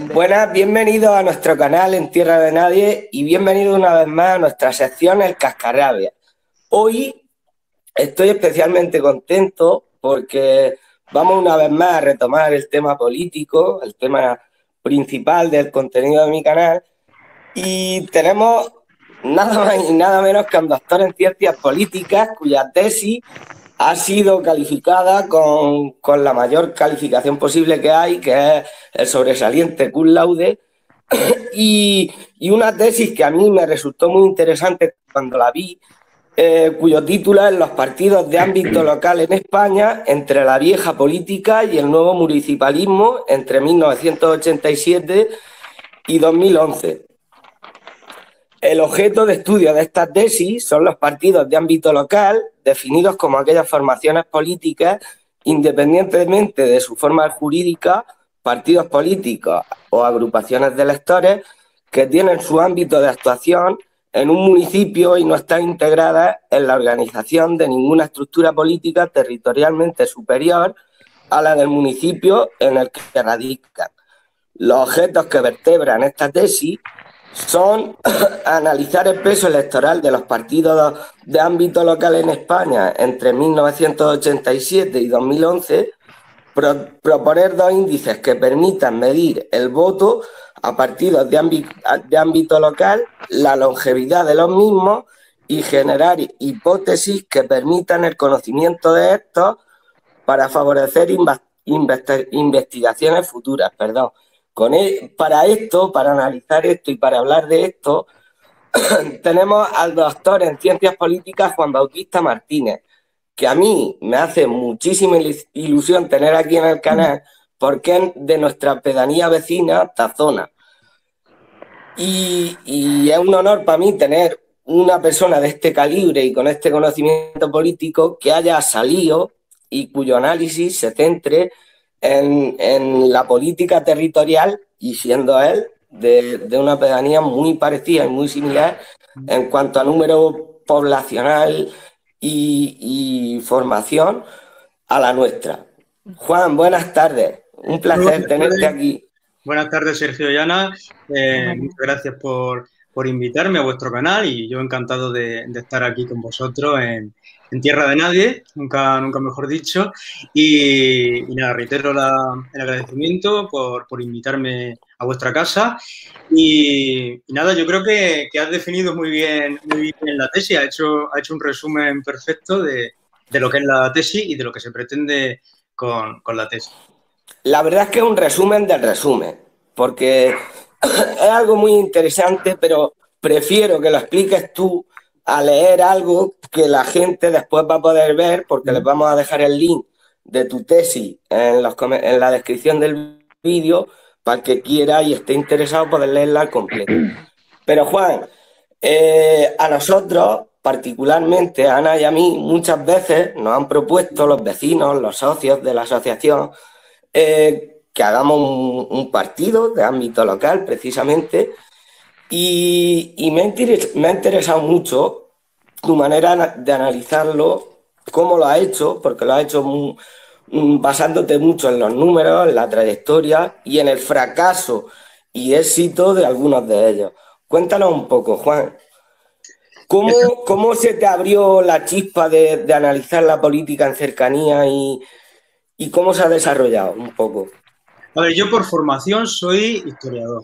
Buenas, bienvenidos a nuestro canal En Tierra de Nadie y bienvenido una vez más a nuestra sección El Cascarrabias. Hoy estoy especialmente contento porque vamos una vez más a retomar el tema político, el tema principal del contenido de mi canal, y tenemos nada más y nada menos que a un doctor en ciencias políticas cuya tesis ha sido calificada con la mayor calificación posible que hay, que es el sobresaliente cum laude, y una tesis que a mí me resultó muy interesante cuando la vi, cuyo título es Los partidos de ámbito local en España entre la vieja política y el nuevo municipalismo entre 1987 y 2011. El objeto de estudio de esta tesis son los partidos de ámbito local, definidos como aquellas formaciones políticas, independientemente de su forma jurídica, partidos políticos o agrupaciones de electores que tienen su ámbito de actuación en un municipio y no están integradas en la organización de ninguna estructura política territorialmente superior a la del municipio en el que radican. Los objetos que vertebran esta tesis son analizar el peso electoral de los partidos de ámbito local en España entre 1987 y 2011, proponer dos índices que permitan medir el voto a partidos de ámbito local, la longevidad de los mismos y generar hipótesis que permitan el conocimiento de estos para favorecer investigaciones futuras. Para analizar esto y para hablar de esto, tenemos al doctor en Ciencias Políticas Juan Bautista Martínez, que a mí me hace muchísima ilusión tener aquí en el canal porque es de nuestra pedanía vecina, Tarazona. Y es un honor para mí tener una persona de este calibre y con este conocimiento político que haya salido y cuyo análisis se centre en la política territorial y siendo él de una pedanía muy parecida y muy similar en cuanto a número poblacional y formación a la nuestra. Juan, buenas tardes. Un placer tenerte aquí. Buenas tardes, Sergio y Ana. Muchas gracias por invitarme a vuestro canal y yo encantado de estar aquí con vosotros en Tierra de Nadie, nunca mejor dicho. Y nada, reitero el agradecimiento por invitarme a vuestra casa. Y nada, yo creo que has definido muy bien la tesis, ha hecho un resumen perfecto de lo que es la tesis y de lo que se pretende con la tesis. La verdad es que es un resumen del resumen, porque es algo muy interesante, pero prefiero que lo expliques tú a leer algo que la gente después va a poder ver, porque les vamos a dejar el link de tu tesis en la descripción del vídeo para el que quiera y esté interesado poder leerla al completo. Pero Juan, a nosotros, particularmente a Ana y a mí, muchas veces nos han propuesto los vecinos, los socios de la asociación, que hagamos un partido de ámbito local, precisamente, y me ha interesado mucho tu manera de analizarlo, cómo lo has hecho, porque lo has hecho basándote mucho en los números, en la trayectoria y en el fracaso y éxito de algunos de ellos. Cuéntanos un poco, Juan. ¿Cómo se te abrió la chispa de analizar la política en cercanía y cómo se ha desarrollado un poco? A ver, yo por formación soy historiador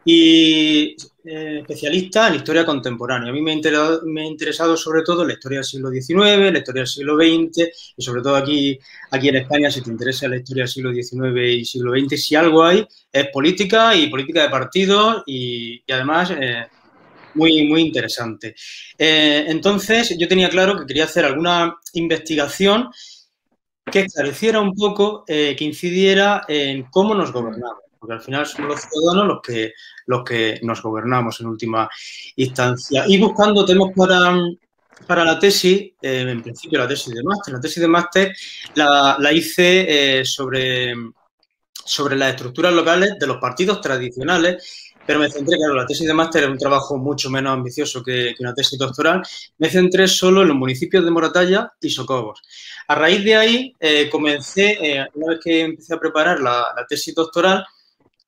y especialista en historia contemporánea. A mí me ha interesado sobre todo la historia del siglo XIX, la historia del siglo XX y sobre todo aquí en España, si te interesa la historia del siglo XIX y siglo XX, si algo hay, es política y política de partidos y además muy interesante. Entonces, yo tenía claro que quería hacer alguna investigación que esclareciera un poco, que incidiera en cómo nos gobernamos, porque al final somos los ciudadanos los que nos gobernamos en última instancia. Y buscando temas para la tesis, en principio la tesis de máster. La tesis de máster la hice sobre las estructuras locales de los partidos tradicionales, pero me centré, claro, la tesis de máster es un trabajo mucho menos ambicioso que una tesis doctoral, me centré solo en los municipios de Moratalla y Socobos. A raíz de ahí comencé, una vez que empecé a preparar la tesis doctoral,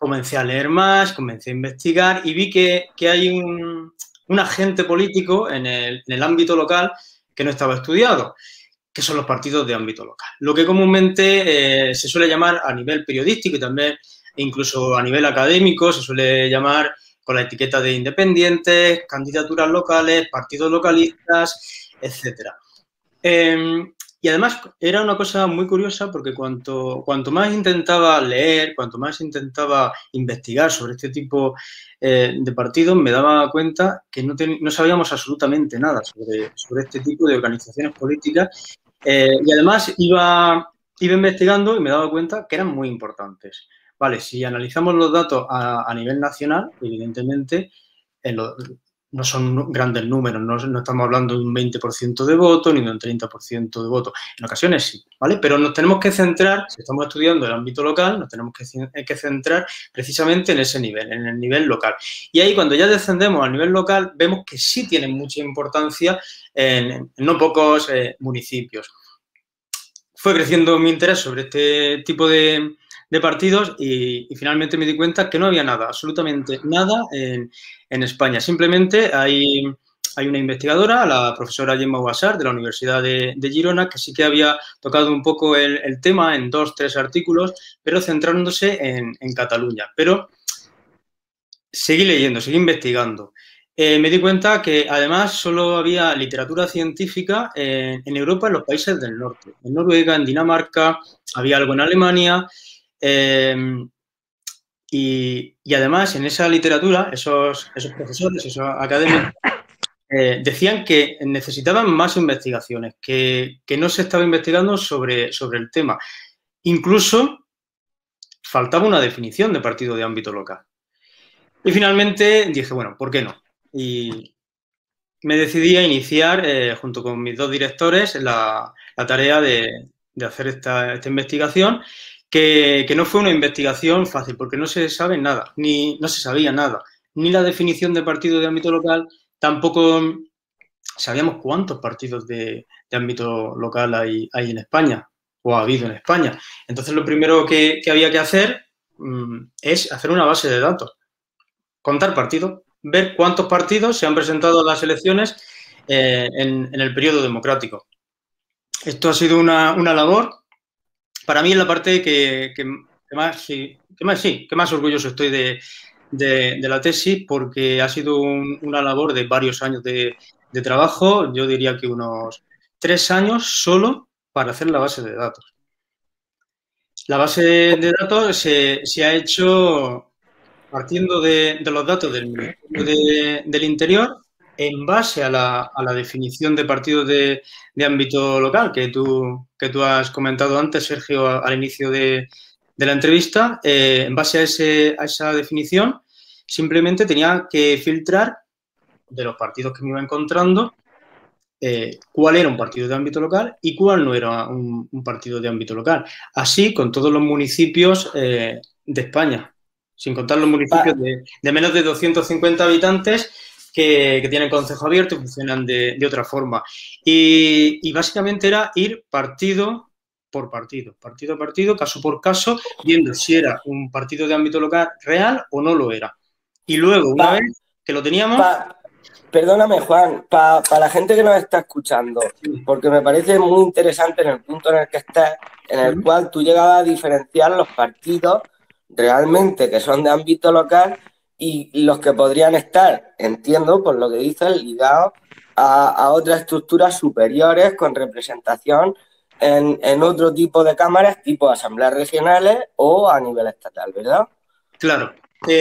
comencé a leer más, comencé a investigar y vi que hay un agente político en el ámbito local que no estaba estudiado, que son los partidos de ámbito local. Lo que comúnmente se suele llamar a nivel periodístico y también incluso a nivel académico se suele llamar con la etiqueta de independientes, candidaturas locales, partidos localistas, etcétera. Y además era una cosa muy curiosa porque cuanto más intentaba leer, cuanto más intentaba investigar sobre este tipo de partidos, me daba cuenta que no sabíamos absolutamente nada sobre este tipo de organizaciones políticas. Y además iba investigando y me daba cuenta que eran muy importantes. Vale, si analizamos los datos a nivel nacional, evidentemente no son grandes números, no estamos hablando de un 20% de votos ni de un 30% de votos. En ocasiones sí, ¿vale? Pero nos tenemos que centrar, si estamos estudiando el ámbito local, nos tenemos que centrar precisamente en ese nivel, en el nivel local. Y ahí cuando ya descendemos al nivel local, vemos que sí tienen mucha importancia en no pocos municipios. Fue creciendo mi interés sobre este tipo de partidos y finalmente me di cuenta que no había nada, absolutamente nada en España. Simplemente hay una investigadora, la profesora Gemma Guasar, de la Universidad de Girona, que sí que había tocado un poco el tema en 2 o 3 artículos, pero centrándose en Cataluña. Pero seguí leyendo, seguí investigando. Me di cuenta que además solo había literatura científica en Europa, en los países del norte. En Noruega, en Dinamarca, había algo en Alemania. Y además en esa literatura, esos profesores, esos académicos, decían que necesitaban más investigaciones, que no se estaba investigando sobre el tema. Incluso faltaba una definición de partido de ámbito local. Y finalmente dije, bueno, ¿por qué no? Y me decidí a iniciar, junto con mis 2 directores, la tarea de hacer esta investigación, que no fue una investigación fácil, porque no se sabe nada, no se sabía nada, ni la definición de partido de ámbito local, tampoco sabíamos cuántos partidos de ámbito local hay en España, o ha habido en España. Entonces, lo primero que había que hacer es hacer una base de datos, contar partidos, ver cuántos partidos se han presentado a las elecciones en el periodo democrático. Esto ha sido una labor, para mí es la parte que más orgulloso estoy de la tesis, porque ha sido una labor de varios años de trabajo, yo diría que unos 3 años solo para hacer la base de datos. La base de datos se ha hecho partiendo de los datos del Ministerio del Interior, en base a la definición de partidos de ámbito local que tú has comentado antes, Sergio, al inicio de la entrevista. En base a esa definición, simplemente tenía que filtrar de los partidos que me iba encontrando cuál era un partido de ámbito local y cuál no era un partido de ámbito local. Así con todos los municipios de España, sin contar los municipios de menos de 250 habitantes que tienen concejo abierto y funcionan de otra forma. Y básicamente era ir partido por partido, partido a partido, caso por caso, viendo si era un partido de ámbito local real o no lo era. Y luego, una vez que lo teníamos... Perdóname, Juan, para la gente que nos está escuchando, porque me parece muy interesante en el punto en el que estás, en el cual tú llegabas a diferenciar los partidos realmente que son de ámbito local y los que podrían estar, entiendo por lo que dices, ligados a otras estructuras superiores con representación en otro tipo de cámaras, tipo asambleas regionales o a nivel estatal, ¿verdad? Claro.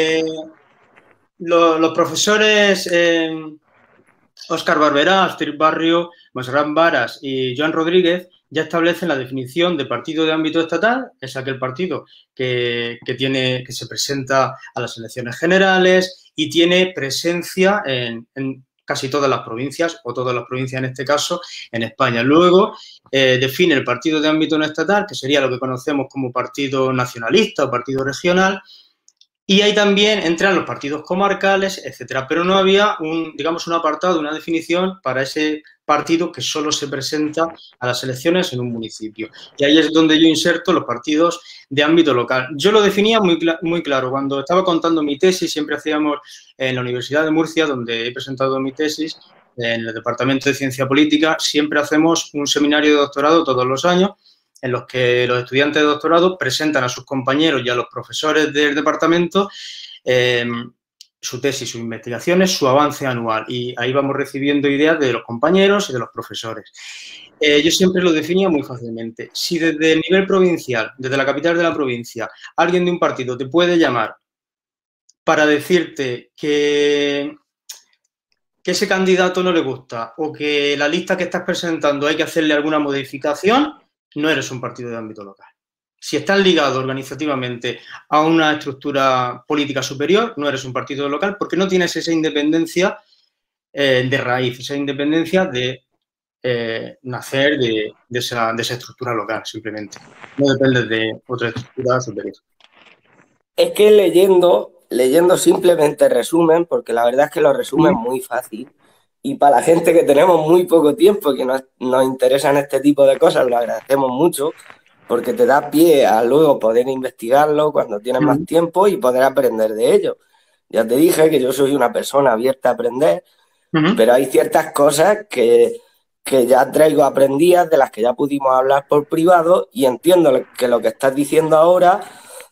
Los profesores Óscar Barberá, Astrid Barrio, Masrán Varas y Joan Rodríguez ya establecen la definición de partido de ámbito estatal, es aquel partido que se presenta a las elecciones generales y tiene presencia en casi todas las provincias, o todas las provincias en este caso, en España. Luego define el partido de ámbito no estatal, que sería lo que conocemos como partido nacionalista o partido regional, Y ahí también entran los partidos comarcales, etcétera. Pero no había digamos, un apartado, una definición para ese partido que solo se presenta a las elecciones en un municipio. Y ahí es donde yo inserto los partidos de ámbito local. Yo lo definía muy claro. Cuando estaba contando mi tesis, siempre hacíamos en la Universidad de Murcia, donde he presentado mi tesis, en el Departamento de Ciencia Política, siempre hacemos un seminario de doctorado todos los años, en los que los estudiantes de doctorado presentan a sus compañeros y a los profesores del departamento su tesis, sus investigaciones, su avance anual. Y ahí vamos recibiendo ideas de los compañeros y de los profesores. Yo siempre lo definía muy fácilmente. Si desde el nivel provincial, desde la capital de la provincia, alguien de un partido te puede llamar para decirte que ese candidato no le gusta o que la lista que estás presentando hay que hacerle alguna modificación, no eres un partido de ámbito local. Si estás ligado organizativamente a una estructura política superior, no eres un partido local porque no tienes esa independencia de raíz, esa independencia de nacer de esa estructura local, simplemente. No dependes de otra estructura superior. Es que leyendo simplemente resumen, porque la verdad es que lo resumen muy fácil, y para la gente que tenemos muy poco tiempo, que nos interesan este tipo de cosas, lo agradecemos mucho, porque te da pie a luego poder investigarlo cuando tienes más tiempo y poder aprender de ello. Ya te dije que yo soy una persona abierta a aprender, pero hay ciertas cosas que ya traigo aprendidas, de las que ya pudimos hablar por privado, y entiendo que lo que estás diciendo ahora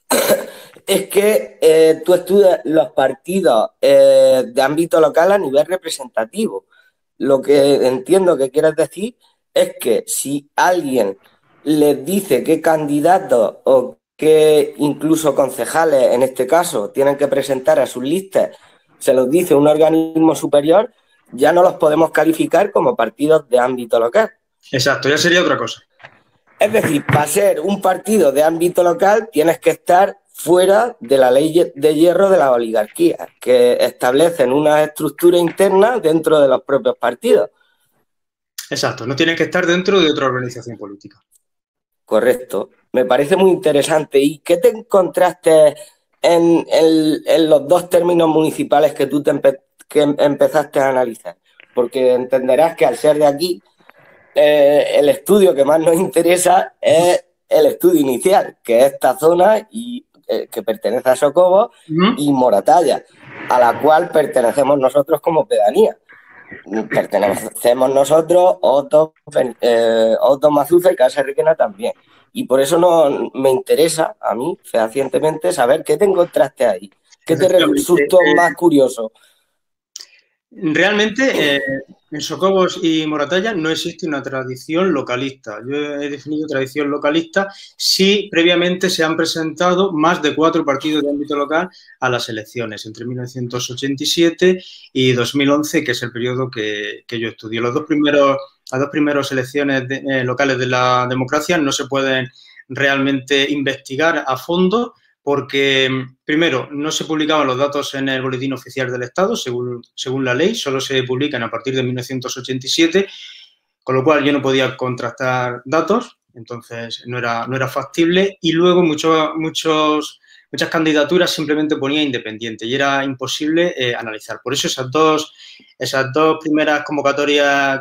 es que tú estudias los partidos de ámbito local a nivel representativo. Lo que entiendo que quieres decir es que si alguien les dice qué candidatos o qué incluso concejales, en este caso, tienen que presentar a sus listas, se los dice un organismo superior, ya no los podemos calificar como partidos de ámbito local. Exacto, ya sería otra cosa. Es decir, para ser un partido de ámbito local tienes que estar fuera de la ley de hierro de la oligarquía, que establecen una estructura interna dentro de los propios partidos. Exacto, no tienes que estar dentro de otra organización política. Correcto. Me parece muy interesante. ¿Y qué te encontraste en los dos términos municipales que tú que empezaste a analizar? Porque entenderás que al ser de aquí, el estudio que más nos interesa es el estudio inicial, que es esta zona y que pertenece a Socobo y Moratalla, a la cual pertenecemos nosotros como pedanía. Pertenecemos nosotros, Otos, Mazuza y Casa Requena también. Y por eso me interesa a mí, fehacientemente, saber qué te encontraste ahí. ¿Qué te resultó más curioso? Realmente, en Socobos y Moratalla no existe una tradición localista. Yo he definido tradición localista si previamente se han presentado más de 4 partidos de ámbito local a las elecciones, entre 1987 y 2011, que es el periodo que yo estudio. Las dos primeras elecciones locales de la democracia no se pueden realmente investigar a fondo, porque, primero, no se publicaban los datos en el Boletín Oficial del Estado, según la ley, solo se publican a partir de 1987, con lo cual yo no podía contrastar datos, entonces no era factible, y luego muchas candidaturas simplemente ponía independiente y era imposible analizar. Por eso esas dos primeras convocatorias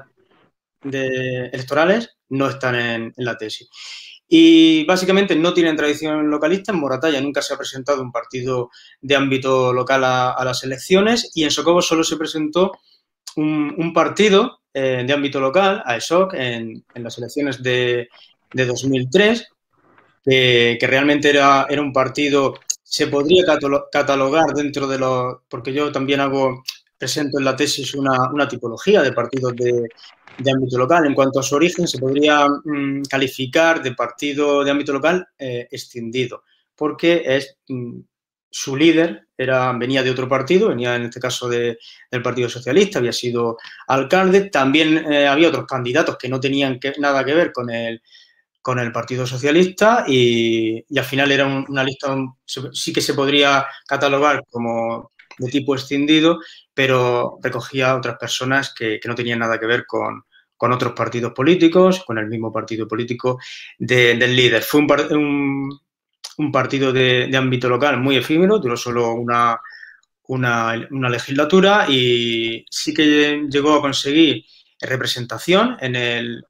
electorales no están en la tesis. Y básicamente no tienen tradición localista. En Moratalla nunca se ha presentado un partido de ámbito local a las elecciones y en Socobo solo se presentó un partido de ámbito local, AESOC, en las elecciones de 2003, que realmente era un partido, se podría catalogar dentro de los, porque yo también presento en la tesis una tipología de partidos de ámbito local. En cuanto a su origen, se podría calificar de partido de ámbito local extendido, porque su líder venía de otro partido, venía en este caso del Partido Socialista, había sido alcalde. También había otros candidatos que no tenían nada que ver con el Partido Socialista y al final era una lista, sí que se podría catalogar como de tipo extendido, pero recogía a otras personas que no tenían nada que ver con otros partidos políticos, con el mismo partido político del líder. Fue un partido de ámbito local muy efímero, duró solo una legislatura y sí que llegó a conseguir representación en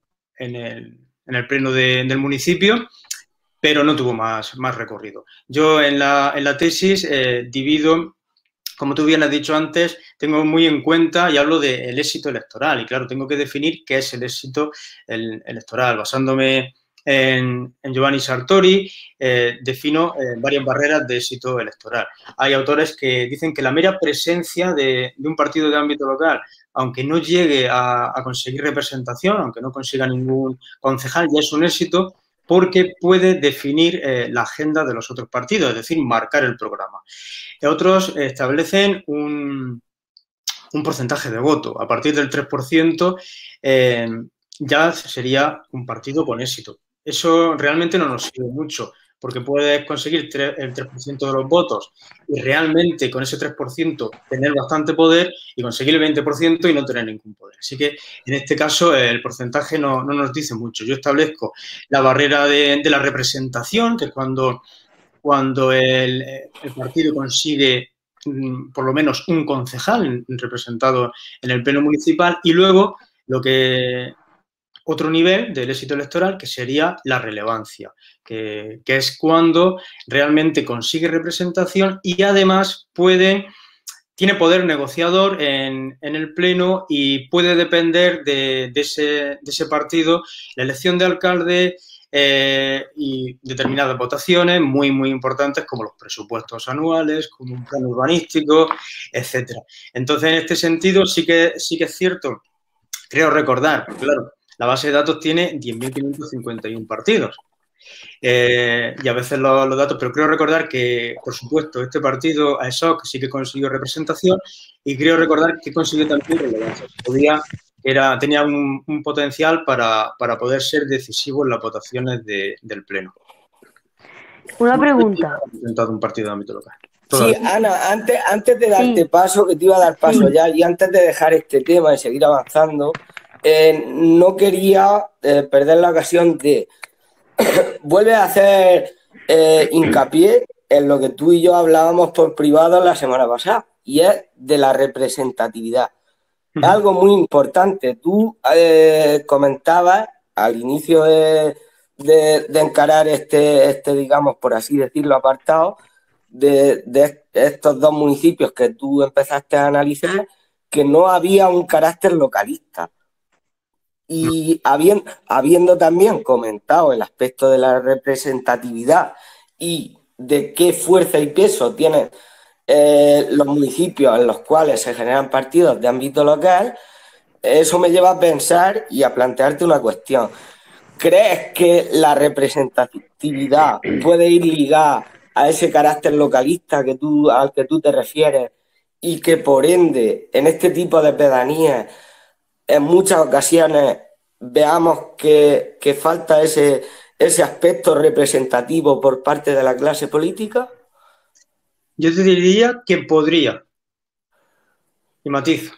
el pleno del municipio, pero no tuvo más recorrido. Yo en la tesis divido, como tú bien has dicho antes, tengo muy en cuenta y hablo del éxito electoral. Y claro, tengo que definir qué es el éxito electoral. Basándome en Giovanni Sartori, defino varias barreras de éxito electoral. Hay autores que dicen que la mera presencia de un partido de ámbito local, aunque no llegue a conseguir representación, aunque no consiga ningún concejal, ya es un éxito, porque puede definir la agenda de los otros partidos, es decir, marcar el programa. Otros establecen un porcentaje de voto. A partir del 3% ya sería un partido con éxito. Eso realmente no nos sirve mucho, porque puedes conseguir el 3% de los votos y realmente con ese 3% tener bastante poder y conseguir el 20% y no tener ningún poder. Así que en este caso el porcentaje no nos dice mucho. Yo establezco la barrera de la representación, que es cuando el partido consigue por lo menos un concejal representado en el pleno municipal, y luego otro nivel del éxito electoral, que sería la relevancia, que es cuando realmente consigue representación y además tiene poder negociador en el pleno y puede depender de ese partido la elección de alcalde y determinadas votaciones muy, muy importantes, como los presupuestos anuales, como un plan urbanístico, etcétera. Entonces, en este sentido, sí que es cierto, creo recordar, claro, la base de datos tiene 10.551 partidos. Y a veces los datos, pero creo recordar que, por supuesto, este partido, AESOC, sí que consiguió representación y creo recordar que consiguió también relevancia. Tenía un potencial para poder ser decisivo en las votaciones del Pleno. Una pregunta. Un partido de ámbito local. Sí, Ana, antes de darte paso, que te iba a dar paso ya, y antes de dejar este tema y seguir avanzando, no quería perder la ocasión de vuelve a hacer hincapié en lo que tú y yo hablábamos por privado la semana pasada, y es de la representatividad. Es algo muy importante. Tú comentabas al inicio de encarar este, digamos, por así decirlo, apartado, de estos dos municipios que tú empezaste a analizar, que no había un carácter localista. Y habiendo también comentado el aspecto de la representatividad y de qué fuerza y peso tienen los municipios en los cuales se generan partidos de ámbito local, eso me lleva a pensar y a plantearte una cuestión. ¿Crees que la representatividad puede ir ligada a ese carácter localista al que tú te refieres y que por ende en este tipo de pedanías en muchas ocasiones veamos que falta ese aspecto representativo por parte de la clase política? Yo te diría que podría. Y matizo.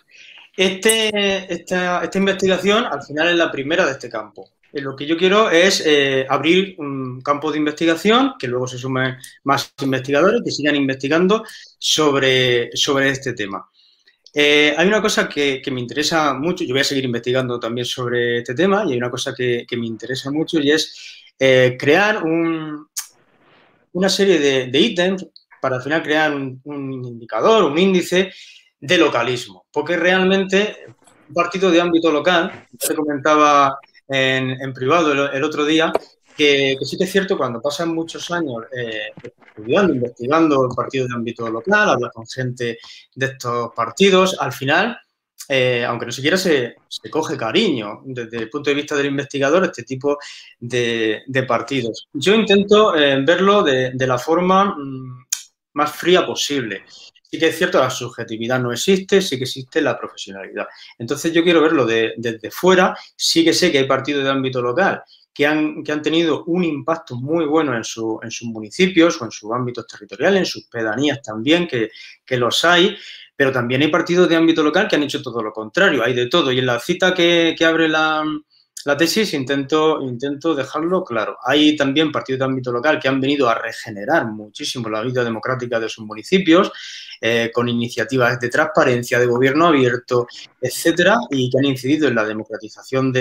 Esta investigación al final es la primera de este campo. Lo que yo quiero es abrir un campo de investigación, que luego se sumen más investigadores que sigan investigando sobre este tema. Hay una cosa que me interesa mucho, yo voy a seguir investigando también sobre este tema, y hay una cosa que me interesa mucho y es crear una serie de ítems para al final crear un indicador, un índice de localismo, porque realmente un partido de ámbito local, ya te comentaba en privado el otro día, que sí que es cierto, cuando pasan muchos años estudiando, investigando el partido de ámbito local, hablas con gente de estos partidos, al final, aunque no siquiera se coge cariño desde el punto de vista del investigador, este tipo de partidos. Yo intento verlo de la forma más fría posible. Sí que es cierto, la subjetividad no existe, sí que existe la profesionalidad. Entonces yo quiero verlo desde fuera. Sí que sé que hay partidos de ámbito local que han tenido un impacto muy bueno en sus municipios o en sus ámbitos territoriales, en sus pedanías también, que los hay, pero también hay partidos de ámbito local que han hecho todo lo contrario, hay de todo. Y en la cita que abre la la tesis intento dejarlo claro. Hay también partidos de ámbito local que han venido a regenerar muchísimo la vida democrática de sus municipios, con iniciativas de transparencia, de gobierno abierto, etcétera, y que han incidido en la democratización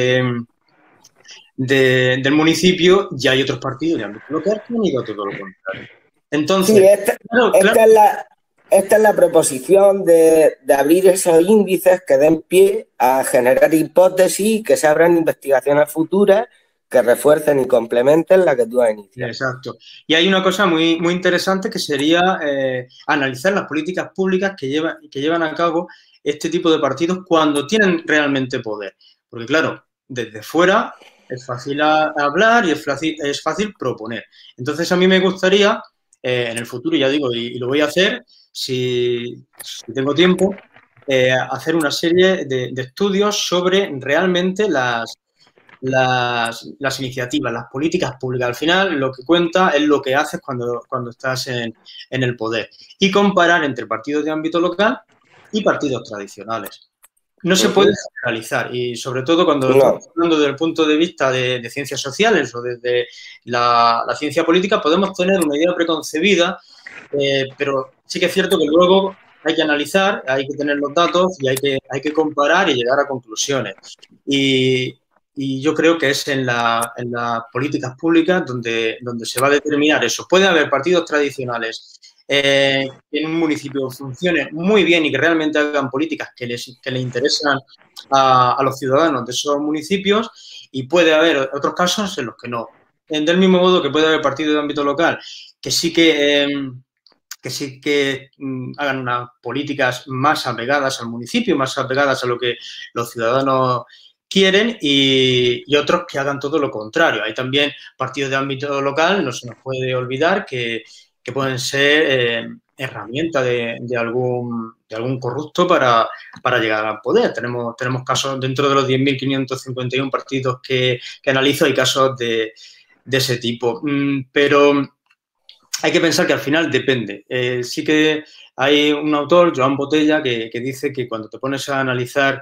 del municipio, y hay otros partidos de ámbito local que han ido a todo lo contrario. Entonces, sí, esta es la proposición de abrir esos índices que den pie a generar hipótesis y que se abran investigaciones futuras que refuercen y complementen la que tú has iniciado. Exacto. Y hay una cosa muy, muy interesante que sería analizar las políticas públicas que llevan a cabo este tipo de partidos cuando tienen realmente poder. Porque, claro, desde fuera es fácil hablar y es fácil proponer. Entonces, a mí me gustaría, en el futuro, ya digo, y lo voy a hacer si tengo tiempo, hacer una serie de estudios sobre realmente las iniciativas, las políticas públicas. Al final, lo que cuenta es lo que haces cuando estás en el poder. Y comparar entre partidos de ámbito local y partidos tradicionales. No se puede generalizar, y sobre todo cuando estamos hablando desde el punto de vista de ciencias sociales o desde la ciencia política, podemos tener una idea preconcebida, pero sí que es cierto que luego hay que analizar, hay que tener los datos y hay que comparar y llegar a conclusiones. Y yo creo que es en las políticas públicas donde se va a determinar eso. Puede haber partidos tradicionales que en un municipio funcionen muy bien y que realmente hagan políticas que les interesan a los ciudadanos de esos municipios, y puede haber otros casos en los que no. Del mismo modo que puede haber partidos de ámbito local que sí que hagan unas políticas más apegadas al municipio, más apegadas a lo que los ciudadanos quieren, y otros que hagan todo lo contrario. Hay también partidos de ámbito local, no se nos puede olvidar, que pueden ser herramienta de algún corrupto para llegar al poder. Tenemos casos dentro de los 10.551 partidos que analizo, hay casos de ese tipo. Pero hay que pensar que al final depende. Sí que hay un autor, Joan Botella, que dice que cuando te pones a analizar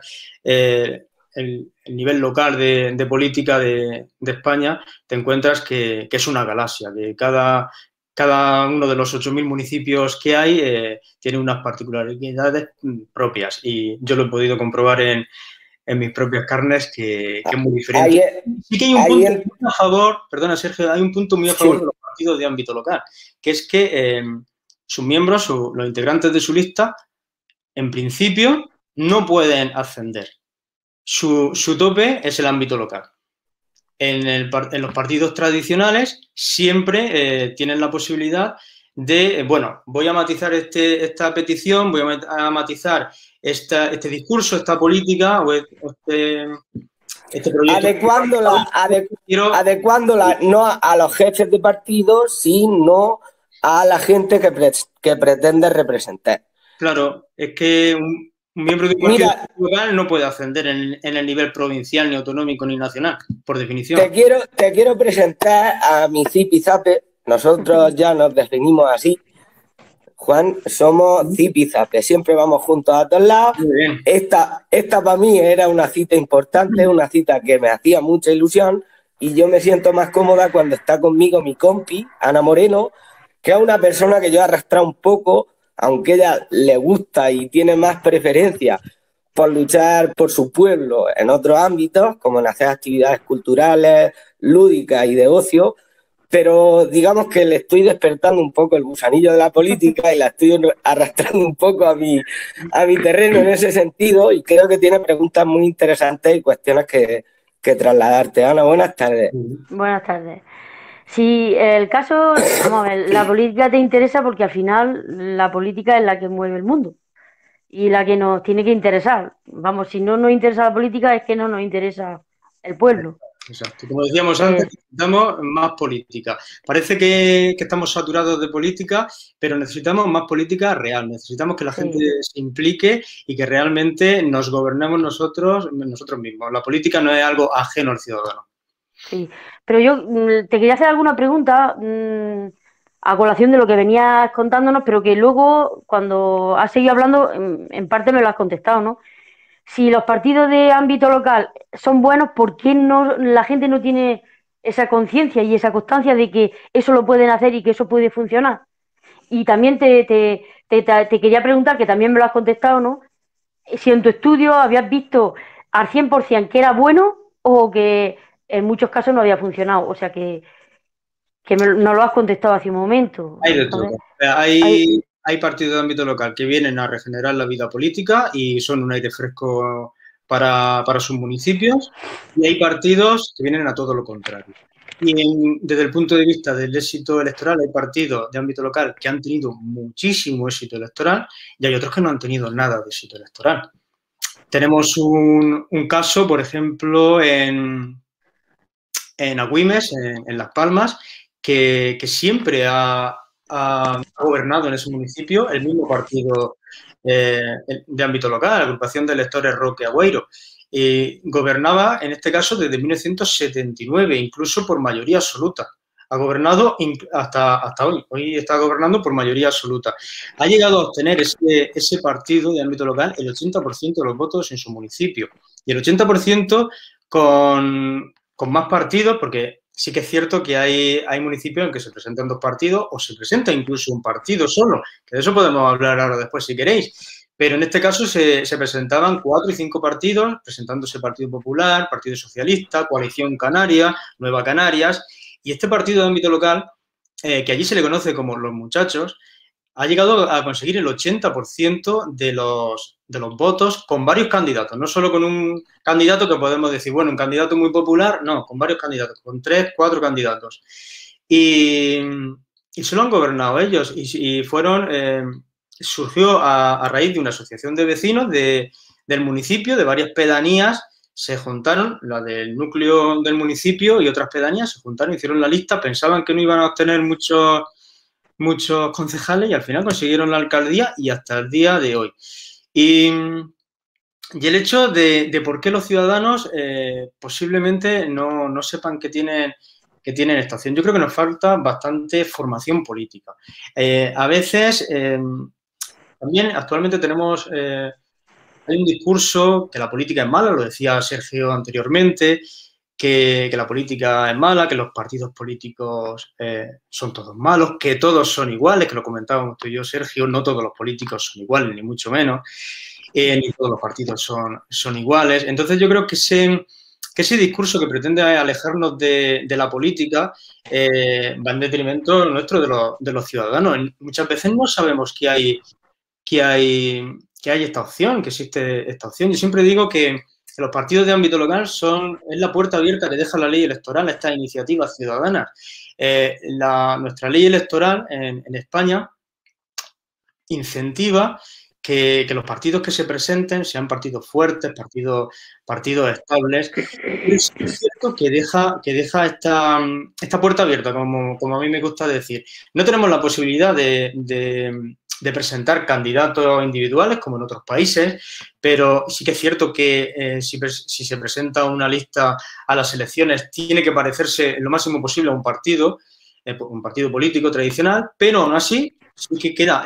el nivel local de política de España, te encuentras que es una galaxia, que cada uno de los 8.000 municipios que hay tiene unas particularidades propias, y yo lo he podido comprobar en mis propias carnes, que es muy diferente. Sí que hay un punto muy a favor, perdona Sergio, hay un punto muy a favor de los partidos de ámbito local, que es que sus miembros, los integrantes de su lista, en principio no pueden ascender. Su tope es el ámbito local. En los partidos tradicionales siempre tienen la posibilidad de, bueno, voy a matizar esta petición, voy a matizar este discurso, esta política o este proyecto. Adecuándola no a los jefes de partido, sino a la gente que pretende representar. Claro, es que un miembro de un partido local no puede ascender en el nivel provincial, ni autonómico, ni nacional, por definición. Te quiero presentar a mi zipizape. Nosotros ya nos definimos así. Juan, somos zipizape. Siempre vamos juntos a todos lados. Esta para mí era una cita importante, una cita que me hacía mucha ilusión, y yo me siento más cómoda cuando está conmigo mi compi, Ana Moreno, que es una persona que yo he arrastrado un poco, aunque ella le gusta y tiene más preferencia por luchar por su pueblo en otros ámbitos, como en hacer actividades culturales, lúdicas y de ocio, pero digamos que le estoy despertando un poco el gusanillo de la política y la estoy arrastrando un poco a mi terreno en ese sentido, y creo que tiene preguntas muy interesantes y cuestiones que trasladarte. Ana, buenas tardes. Buenas tardes. Si el caso, vamos a ver, la política te interesa porque al final la política es la que mueve el mundo y la que nos tiene que interesar. Vamos, si no nos interesa la política es que no nos interesa el pueblo. Exacto. Como decíamos antes, necesitamos más política. Parece que estamos saturados de política, pero necesitamos más política real. Necesitamos que la gente se implique y que realmente nos gobernemos nosotros mismos. La política no es algo ajeno al ciudadano. Sí, pero yo te quería hacer alguna pregunta a colación de lo que venías contándonos, pero que luego, cuando has seguido hablando, en parte me lo has contestado, ¿no? Si los partidos de ámbito local son buenos, ¿por qué no, la gente no tiene esa conciencia y esa constancia de que eso lo pueden hacer y que eso puede funcionar? Y también te quería preguntar, que también me lo has contestado, ¿no? Si en tu estudio habías visto al 100% que era bueno o que en muchos casos no había funcionado. O sea que no lo has contestado hace un momento. Hay de todo. ¿Sabes? Hay partidos de ámbito local que vienen a regenerar la vida política y son un aire fresco para sus municipios, y hay partidos que vienen a todo lo contrario. Y desde el punto de vista del éxito electoral, hay partidos de ámbito local que han tenido muchísimo éxito electoral y hay otros que no han tenido nada de éxito electoral. Tenemos un caso, por ejemplo, en Agüimes, en Las Palmas, que siempre ha gobernado en ese municipio el mismo partido de ámbito local, la agrupación de electores Roque Agüeiro. Gobernaba, en este caso, desde 1979, incluso por mayoría absoluta. Ha gobernado hasta hoy. Hoy está gobernando por mayoría absoluta. Ha llegado a obtener ese partido de ámbito local el 80% de los votos en su municipio. Y el 80% con más partidos, porque sí que es cierto que hay municipios en que se presentan 2 partidos o se presenta incluso un partido solo, que de eso podemos hablar ahora después si queréis. Pero en este caso se presentaban 4 y 5 partidos, presentándose Partido Popular, Partido Socialista, Coalición Canaria, Nueva Canarias, y este partido de ámbito local, que allí se le conoce como Los Muchachos, ha llegado a conseguir el 80% de los votos con varios candidatos, no solo con un candidato que podemos decir, bueno, un candidato muy popular, no, con varios candidatos, con 3, 4 candidatos. Y se lo han gobernado ellos y fueron, surgió a raíz de una asociación de vecinos del municipio, de varias pedanías, se juntaron, la del núcleo del municipio y otras pedanías, se juntaron, hicieron la lista, pensaban que no iban a obtener muchos concejales y al final consiguieron la alcaldía y hasta el día de hoy. Y el hecho de por qué los ciudadanos posiblemente no sepan que tienen esta opción. Yo creo que nos falta bastante formación política. A veces, también actualmente tenemos, hay un discurso que la política es mala, lo decía Sergio anteriormente, que la política es mala, que los partidos políticos son todos malos, que todos son iguales, que lo comentábamos tú y yo, Sergio, no todos los políticos son iguales, ni mucho menos, ni todos los partidos son iguales. Entonces yo creo que ese discurso que pretende alejarnos de la política va en detrimento nuestro de los ciudadanos. Muchas veces no sabemos que hay esta opción, que existe esta opción. Yo siempre digo que los partidos de ámbito local es la puerta abierta que deja la ley electoral a estas iniciativas ciudadanas. Nuestra ley electoral en España incentiva que los partidos que se presenten sean partidos fuertes, partidos estables. Es cierto que deja esta puerta abierta, como a mí me gusta decir. No tenemos la posibilidad de presentar candidatos individuales como en otros países, pero sí que es cierto que si se presenta una lista a las elecciones tiene que parecerse lo máximo posible a un partido político tradicional, pero aún así sí que queda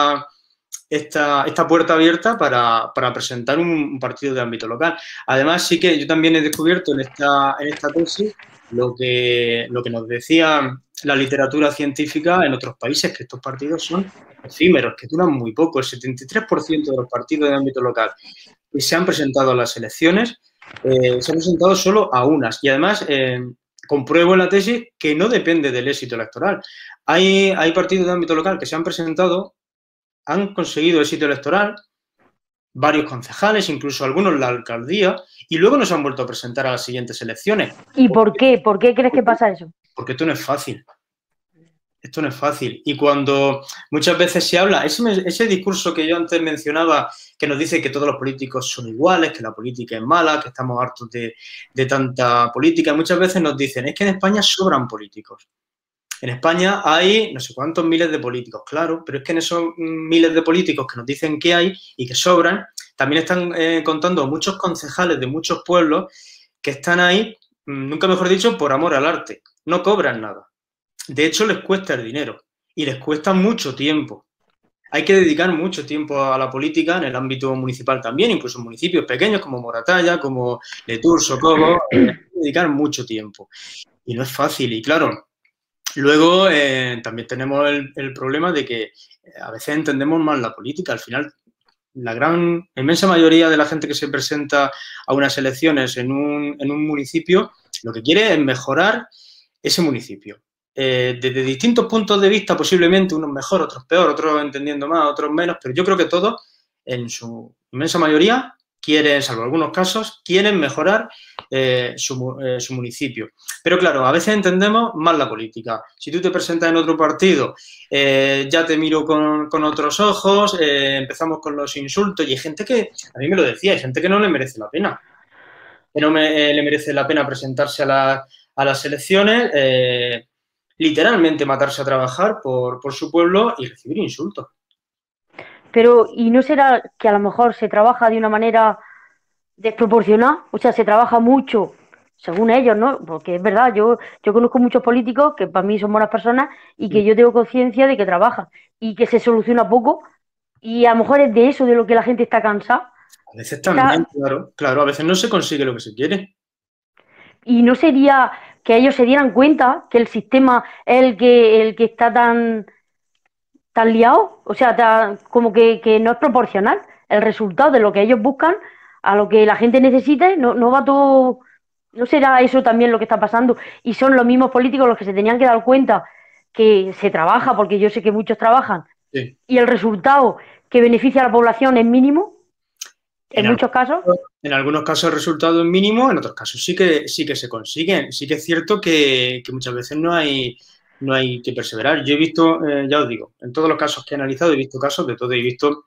esta puerta abierta para presentar un partido de ámbito local. Además, sí que yo también he descubierto en esta tesis lo que nos decía la literatura científica en otros países, que estos partidos son efímeros, que duran muy poco. El 73% de los partidos de ámbito local que se han presentado a las elecciones se han presentado solo a unas. Y además, compruebo en la tesis que no depende del éxito electoral. Hay partidos de ámbito local que se han presentado, han conseguido éxito electoral, varios concejales, incluso algunos en la alcaldía, y luego no se han vuelto a presentar a las siguientes elecciones. ¿Y por qué? ¿Por qué crees que pasa eso? Porque esto no es fácil. Esto no es fácil. Y cuando muchas veces se habla, ese discurso que yo antes mencionaba, que nos dice que todos los políticos son iguales, que la política es mala, que estamos hartos de tanta política, muchas veces nos dicen, es que en España sobran políticos. En España hay no sé cuántos miles de políticos, claro, pero es que en esos miles de políticos que nos dicen que hay y que sobran, también están contando muchos concejales de muchos pueblos que están ahí, nunca mejor dicho, por amor al arte. No cobran nada. De hecho, les cuesta el dinero y les cuesta mucho tiempo. hay que dedicar mucho tiempo a la política en el ámbito municipal también, incluso en municipios pequeños como Moratalla, como Letur, Socobo, hay que dedicar mucho tiempo. Y no es fácil. Y claro, luego también tenemos el problema de que a veces entendemos mal la política. Al final, la inmensa mayoría de la gente que se presenta a unas elecciones en un municipio, lo que quiere es mejorar ese municipio. Desde distintos puntos de vista, posiblemente unos mejor, otros peor, otros entendiendo más, otros menos, pero yo creo que todos, en su inmensa mayoría, quieren, salvo algunos casos, quieren mejorar su municipio. Pero claro, a veces entendemos mal la política. Si tú te presentas en otro partido, ya te miro con otros ojos, empezamos con los insultos y hay gente que, a mí me lo decía, hay gente que no le merece la pena. Que no le merece la pena presentarse a las elecciones, literalmente matarse a trabajar por su pueblo y recibir insultos. Pero, ¿y no será que a lo mejor se trabaja de una manera desproporcionada? O sea, se trabaja mucho, según ellos, ¿no? Porque es verdad, yo conozco muchos políticos que para mí son buenas personas y que yo tengo conciencia de que trabajan y que se soluciona poco y a lo mejor es de eso de lo que la gente está cansada. A veces también, claro, a veces no se consigue lo que se quiere. Y no sería que ellos se dieran cuenta que el sistema es el que está tan liado, o sea, como que no es proporcional el resultado de lo que ellos buscan a lo que la gente necesita, no va todo, no será eso también lo que está pasando, y son los mismos políticos los que se tenían que dar cuenta que se trabaja, porque yo sé que muchos trabajan, sí. Y el resultado que beneficia a la población es mínimo, en muchos casos. En algunos casos el resultado es mínimo, en otros casos sí que se consiguen. Sí que es cierto que muchas veces no hay que perseverar. Yo he visto, ya os digo, en todos los casos que he analizado he visto casos de todo. He visto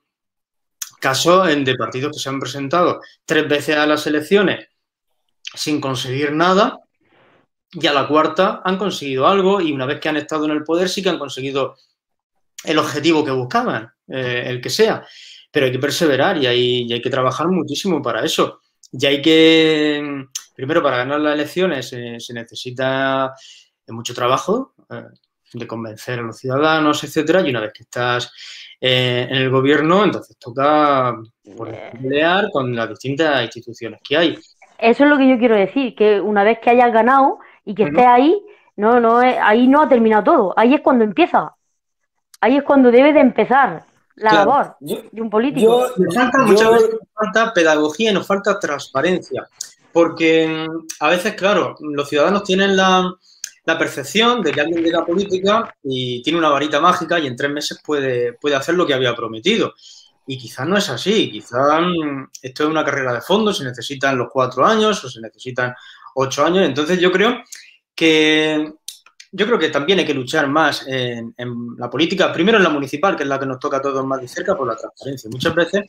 casos de partidos que se han presentado 3 veces a las elecciones sin conseguir nada y a la cuarta han conseguido algo y una vez que han estado en el poder sí que han conseguido el objetivo que buscaban, el que sea. Pero hay que perseverar y hay que trabajar muchísimo para eso. Y hay que, primero, para ganar las elecciones se necesita mucho trabajo, de convencer a los ciudadanos, etcétera, y una vez que estás en el gobierno, entonces toca pelear con las distintas instituciones que hay. Eso es lo que yo quiero decir, que una vez que hayas ganado y que estés ahí, ahí no ha terminado todo, ahí es cuando empieza, ahí es cuando debe de empezar la labor de un político. Muchas veces nos falta pedagogía y nos falta transparencia, porque a veces, claro, los ciudadanos tienen la percepción de que alguien llega a política y tiene una varita mágica y en 3 meses puede hacer lo que había prometido. Y quizás no es así, quizás esto es una carrera de fondo, se necesitan los 4 años o se necesitan 8 años. Entonces yo creo que también hay que luchar más en la política, primero en la municipal, que es la que nos toca a todos más de cerca, por la transparencia. Muchas veces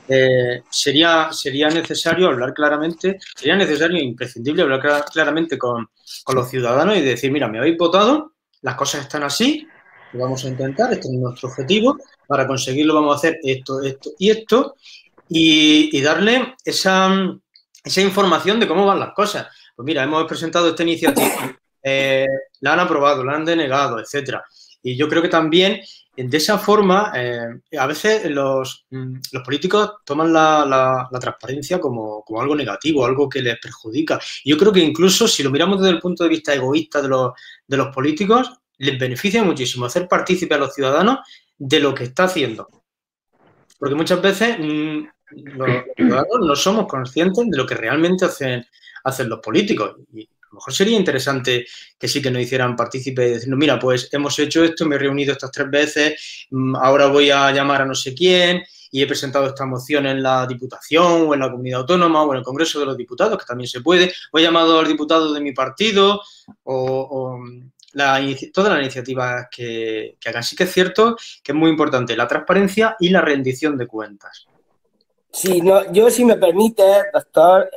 sería necesario hablar claramente, sería necesario e imprescindible hablar claramente con los ciudadanos y decir, mira, me habéis votado, las cosas están así, lo vamos a intentar, este es nuestro objetivo, para conseguirlo vamos a hacer esto, esto y esto, y darle esa información de cómo van las cosas. Pues mira, hemos presentado esta iniciativa, la han aprobado, la han denegado, etcétera. Y yo creo que también de esa forma, a veces los políticos toman la transparencia como algo negativo, algo que les perjudica. Y yo creo que incluso si lo miramos desde el punto de vista egoísta de los políticos, les beneficia muchísimo hacer partícipe a los ciudadanos de lo que está haciendo. Porque muchas veces los ciudadanos no somos conscientes de lo que realmente hacen los políticos. Y a lo mejor sería interesante que sí que nos hicieran partícipe y decirnos, mira, pues hemos hecho esto, me he reunido estas 3 veces, ahora voy a llamar a no sé quién y he presentado esta moción en la Diputación o en la Comunidad Autónoma o en el Congreso de los Diputados, que también se puede, o he llamado al diputado de mi partido todas las iniciativas que hagan. Sí que es cierto que es muy importante la transparencia y la rendición de cuentas. Sí, no, yo si me permite, doctor,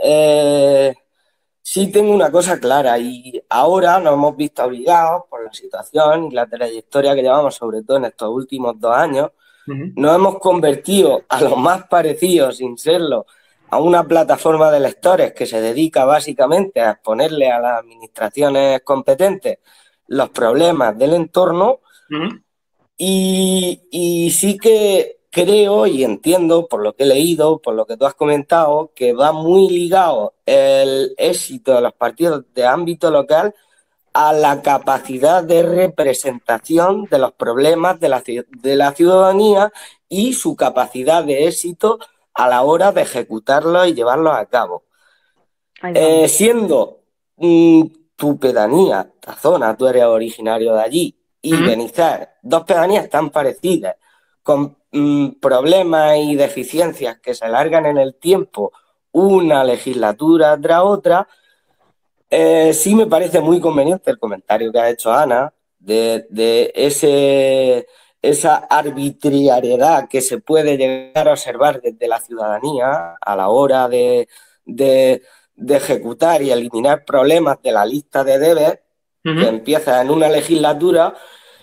sí tengo una cosa clara y ahora nos hemos visto obligados por la situación y la trayectoria que llevamos, sobre todo en estos últimos 2 años, nos hemos convertido a lo más parecido, sin serlo, a una plataforma de lectores que se dedica básicamente a exponerle a las administraciones competentes los problemas del entorno Y sí que creo y entiendo, por lo que he leído, por lo que tú has comentado, que va muy ligado el éxito de los partidos de ámbito local a la capacidad de representación de los problemas de la ciudadanía y su capacidad de éxito a la hora de ejecutarlos y llevarlos a cabo. Siendo tu pedanía, esta zona, tú eres originario de allí, y Benizar, dos pedanías tan parecidas, con problemas y deficiencias que se alargan en el tiempo, una legislatura tras otra, sí me parece muy conveniente el comentario que ha hecho Ana de esa arbitrariedad que se puede llegar a observar desde la ciudadanía a la hora de ejecutar y eliminar problemas de la lista de deberes que empieza en una legislatura.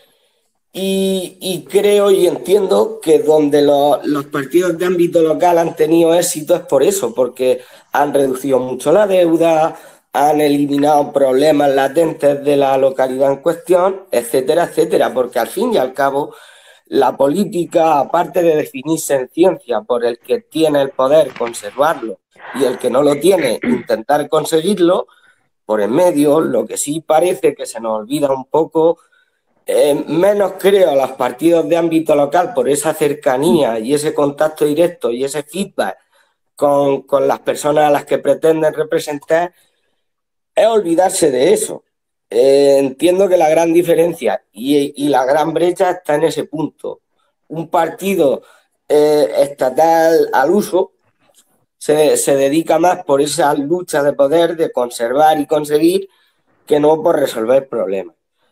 Y creo y entiendo que donde los partidos de ámbito local han tenido éxito es por eso, porque han reducido mucho la deuda, han eliminado problemas latentes de la localidad en cuestión, etcétera, etcétera, porque al fin y al cabo la política, aparte de definirse en ciencia por el que tiene el poder conservarlo y el que no lo tiene intentar conseguirlo, por en medio, lo que sí parece que se nos olvida un poco, menos creo a los partidos de ámbito local por esa cercanía y ese contacto directo y ese feedback con las personas a las que pretenden representar, es olvidarse de eso. Entiendo que la gran diferencia y la gran brecha está en ese punto. Un partido estatal al uso se dedica más por esa lucha de poder, de conservar y conseguir, que no por resolver problemas.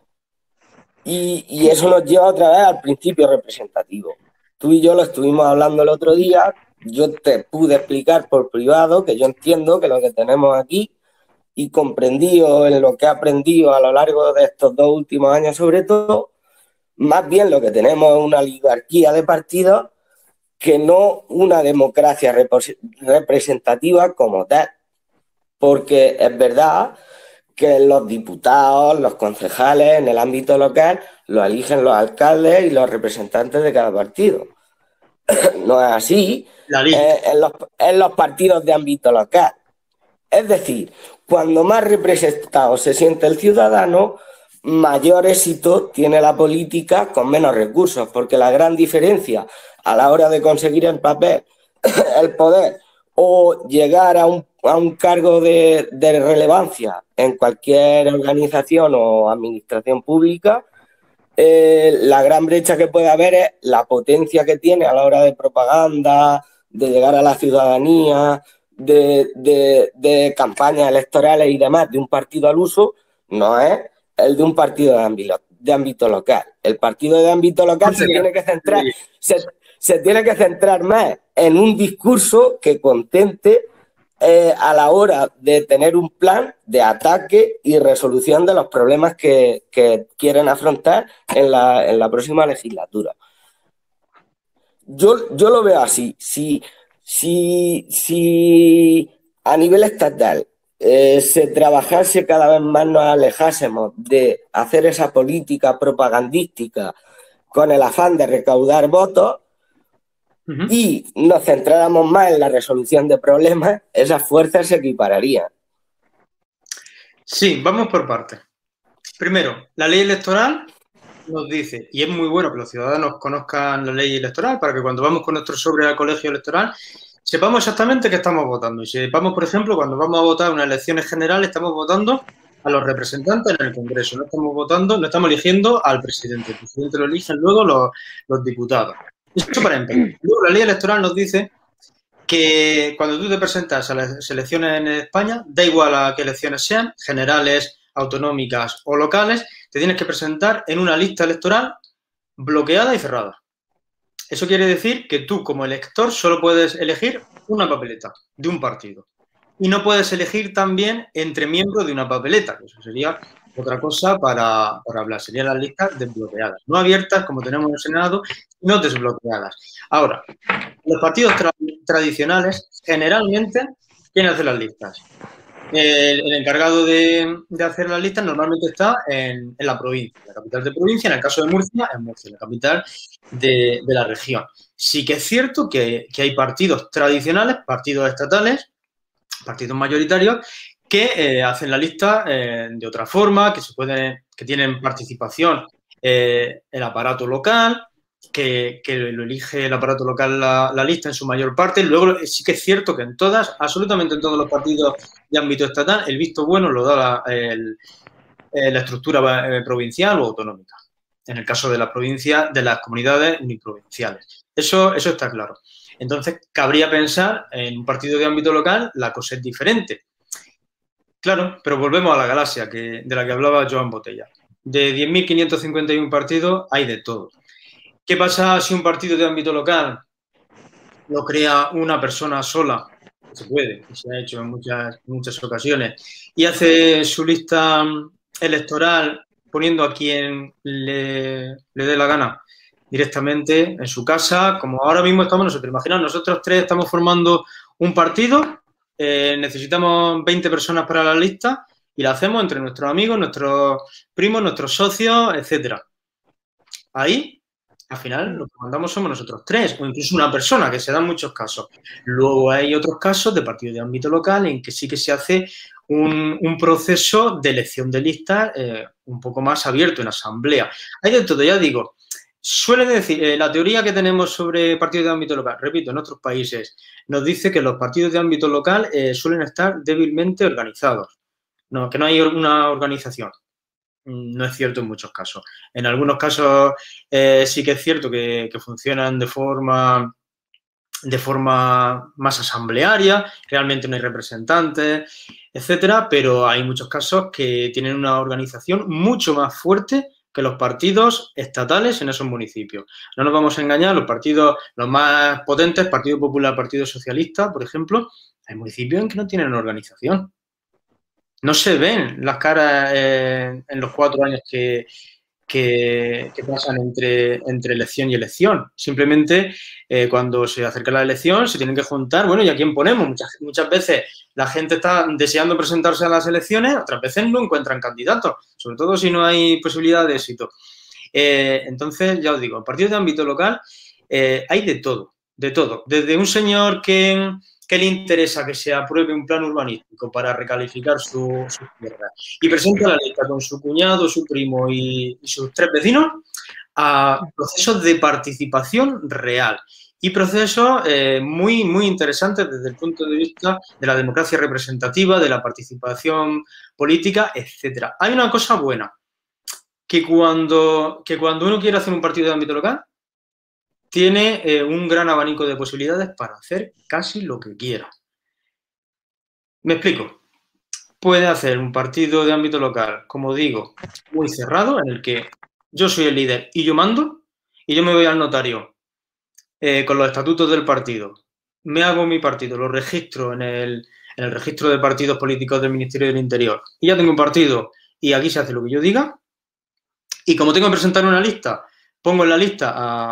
Y eso nos lleva otra vez al principio representativo. Tú y yo lo estuvimos hablando el otro día, yo te pude explicar por privado que yo entiendo que lo que tenemos aquí y comprendido en lo que he aprendido a lo largo de estos 2 últimos años sobre todo, más bien lo que tenemos es una oligarquía de partidos que no una democracia representativa como tal. Porque es verdad que los diputados, los concejales en el ámbito local lo eligen los alcaldes y los representantes de cada partido. No es así en los partidos de ámbito local. Es decir, cuando más representado se siente el ciudadano, mayor éxito tiene la política con menos recursos, porque la gran diferencia a la hora de conseguir el papel, el poder o llegar a un cargo de relevancia en cualquier organización o administración pública, la gran brecha que puede haber es la potencia que tiene a la hora de propaganda, de llegar a la ciudadanía, de campañas electorales y demás de un partido al uso, no es el de un partido de ámbito local. El partido de ámbito local se tiene que centrar más en un discurso que contente a la hora de tener un plan de ataque y resolución de los problemas que quieren afrontar en la próxima legislatura. Yo lo veo así. Si a nivel estatal se trabajase cada vez más, nos alejásemos de hacer esa política propagandística con el afán de recaudar votos y nos centráramos más en la resolución de problemas, esas fuerzas se equipararían. Sí, vamos por partes. Primero, la ley electoral nos dice, y es muy bueno que los ciudadanos conozcan la ley electoral para que cuando vamos con nuestro sobre al colegio electoral sepamos exactamente qué estamos votando. Y sepamos, por ejemplo, cuando vamos a votar unas elecciones generales, estamos votando a los representantes en el Congreso, no estamos eligiendo al presidente. El presidente lo eligen luego los diputados. Eso para empezar. Luego, la ley electoral nos dice que cuando tú te presentas a las elecciones en España, da igual a qué elecciones sean, generales, autonómicas o locales, te tienes que presentar en una lista electoral bloqueada y cerrada. Eso quiere decir que tú, como elector, solo puedes elegir una papeleta de un partido. Y no puedes elegir también entre miembros de una papeleta. Eso sería otra cosa para hablar. Serían las listas desbloqueadas. No abiertas, como tenemos en el Senado, sino desbloqueadas. Ahora, los partidos tradicionales, generalmente, ¿quién hace las listas? El encargado de hacer las listas normalmente está en la provincia, en la capital de provincia. En el caso de Murcia, en Murcia, la capital de la región. Sí que es cierto que hay partidos tradicionales, partidos estatales, partidos mayoritarios, que hacen la lista de otra forma, que tienen participación el aparato local, que lo elige el aparato local la lista en su mayor parte. Luego sí que es cierto que en todas, absolutamente en todos los partidos de ámbito estatal, el visto bueno lo da la estructura provincial o autonómica. En el caso de la provincia, de las comunidades uniprovinciales. Eso está claro. Entonces, cabría pensar en un partido de ámbito local, la cosa es diferente. Claro, pero volvemos a la galaxia de la que hablaba Joan Botella. De 10.551 partidos hay de todo. ¿Qué pasa si un partido de ámbito local lo crea una persona sola? Se puede, se ha hecho en muchas ocasiones, y hace su lista electoral poniendo a quien le dé la gana directamente en su casa, como ahora mismo estamos nosotros. Imaginaos, nosotros tres estamos formando un partido, necesitamos 20 personas para la lista y la hacemos entre nuestros amigos, nuestros primos, nuestros socios, etcétera. Ahí, al final, lo que mandamos somos nosotros tres, o incluso una persona, que se da en muchos casos. Luego hay otros casos de partidos de ámbito local en que sí que se hace un proceso de elección de listas un poco más abierto en asamblea. Hay de todo, ya digo. Suele decir, la teoría que tenemos sobre partidos de ámbito local, repito, en otros países, nos dice que los partidos de ámbito local suelen estar débilmente organizados, que no hay una organización. No es cierto en muchos casos. En algunos casos sí que es cierto que funcionan de forma más asamblearia, realmente no hay representantes, etcétera, pero hay muchos casos que tienen una organización mucho más fuerte que los partidos estatales en esos municipios. No nos vamos a engañar, los partidos, los más potentes, Partido Popular, Partido Socialista, por ejemplo, hay municipios en que no tienen organización. No se ven las caras en los 4 años que pasan entre elección y elección. Simplemente cuando se acerca la elección se tienen que juntar, bueno, ¿y a quién ponemos? Muchas veces la gente está deseando presentarse a las elecciones, otras veces no encuentran candidatos, sobre todo si no hay posibilidad de éxito. Entonces, ya os digo, en partidos de ámbito local hay de todo. Desde un señor que le interesa que se apruebe un plan urbanístico para recalificar su tierra y presenta la lista con su cuñado, su primo y sus 3 vecinos, a procesos de participación real y procesos muy, muy interesantes desde el punto de vista de la democracia representativa, de la participación política, etcétera. Hay una cosa buena, que cuando uno quiere hacer un partido de ámbito local, tiene un gran abanico de posibilidades para hacer casi lo que quiera. Me explico. Puede hacer un partido de ámbito local, como digo, muy cerrado, en el que yo soy el líder y yo mando, y yo me voy al notario con los estatutos del partido. Me hago mi partido, lo registro en el registro de partidos políticos del Ministerio del Interior. Y ya tengo un partido y aquí se hace lo que yo diga. Y como tengo que presentar una lista, pongo en la lista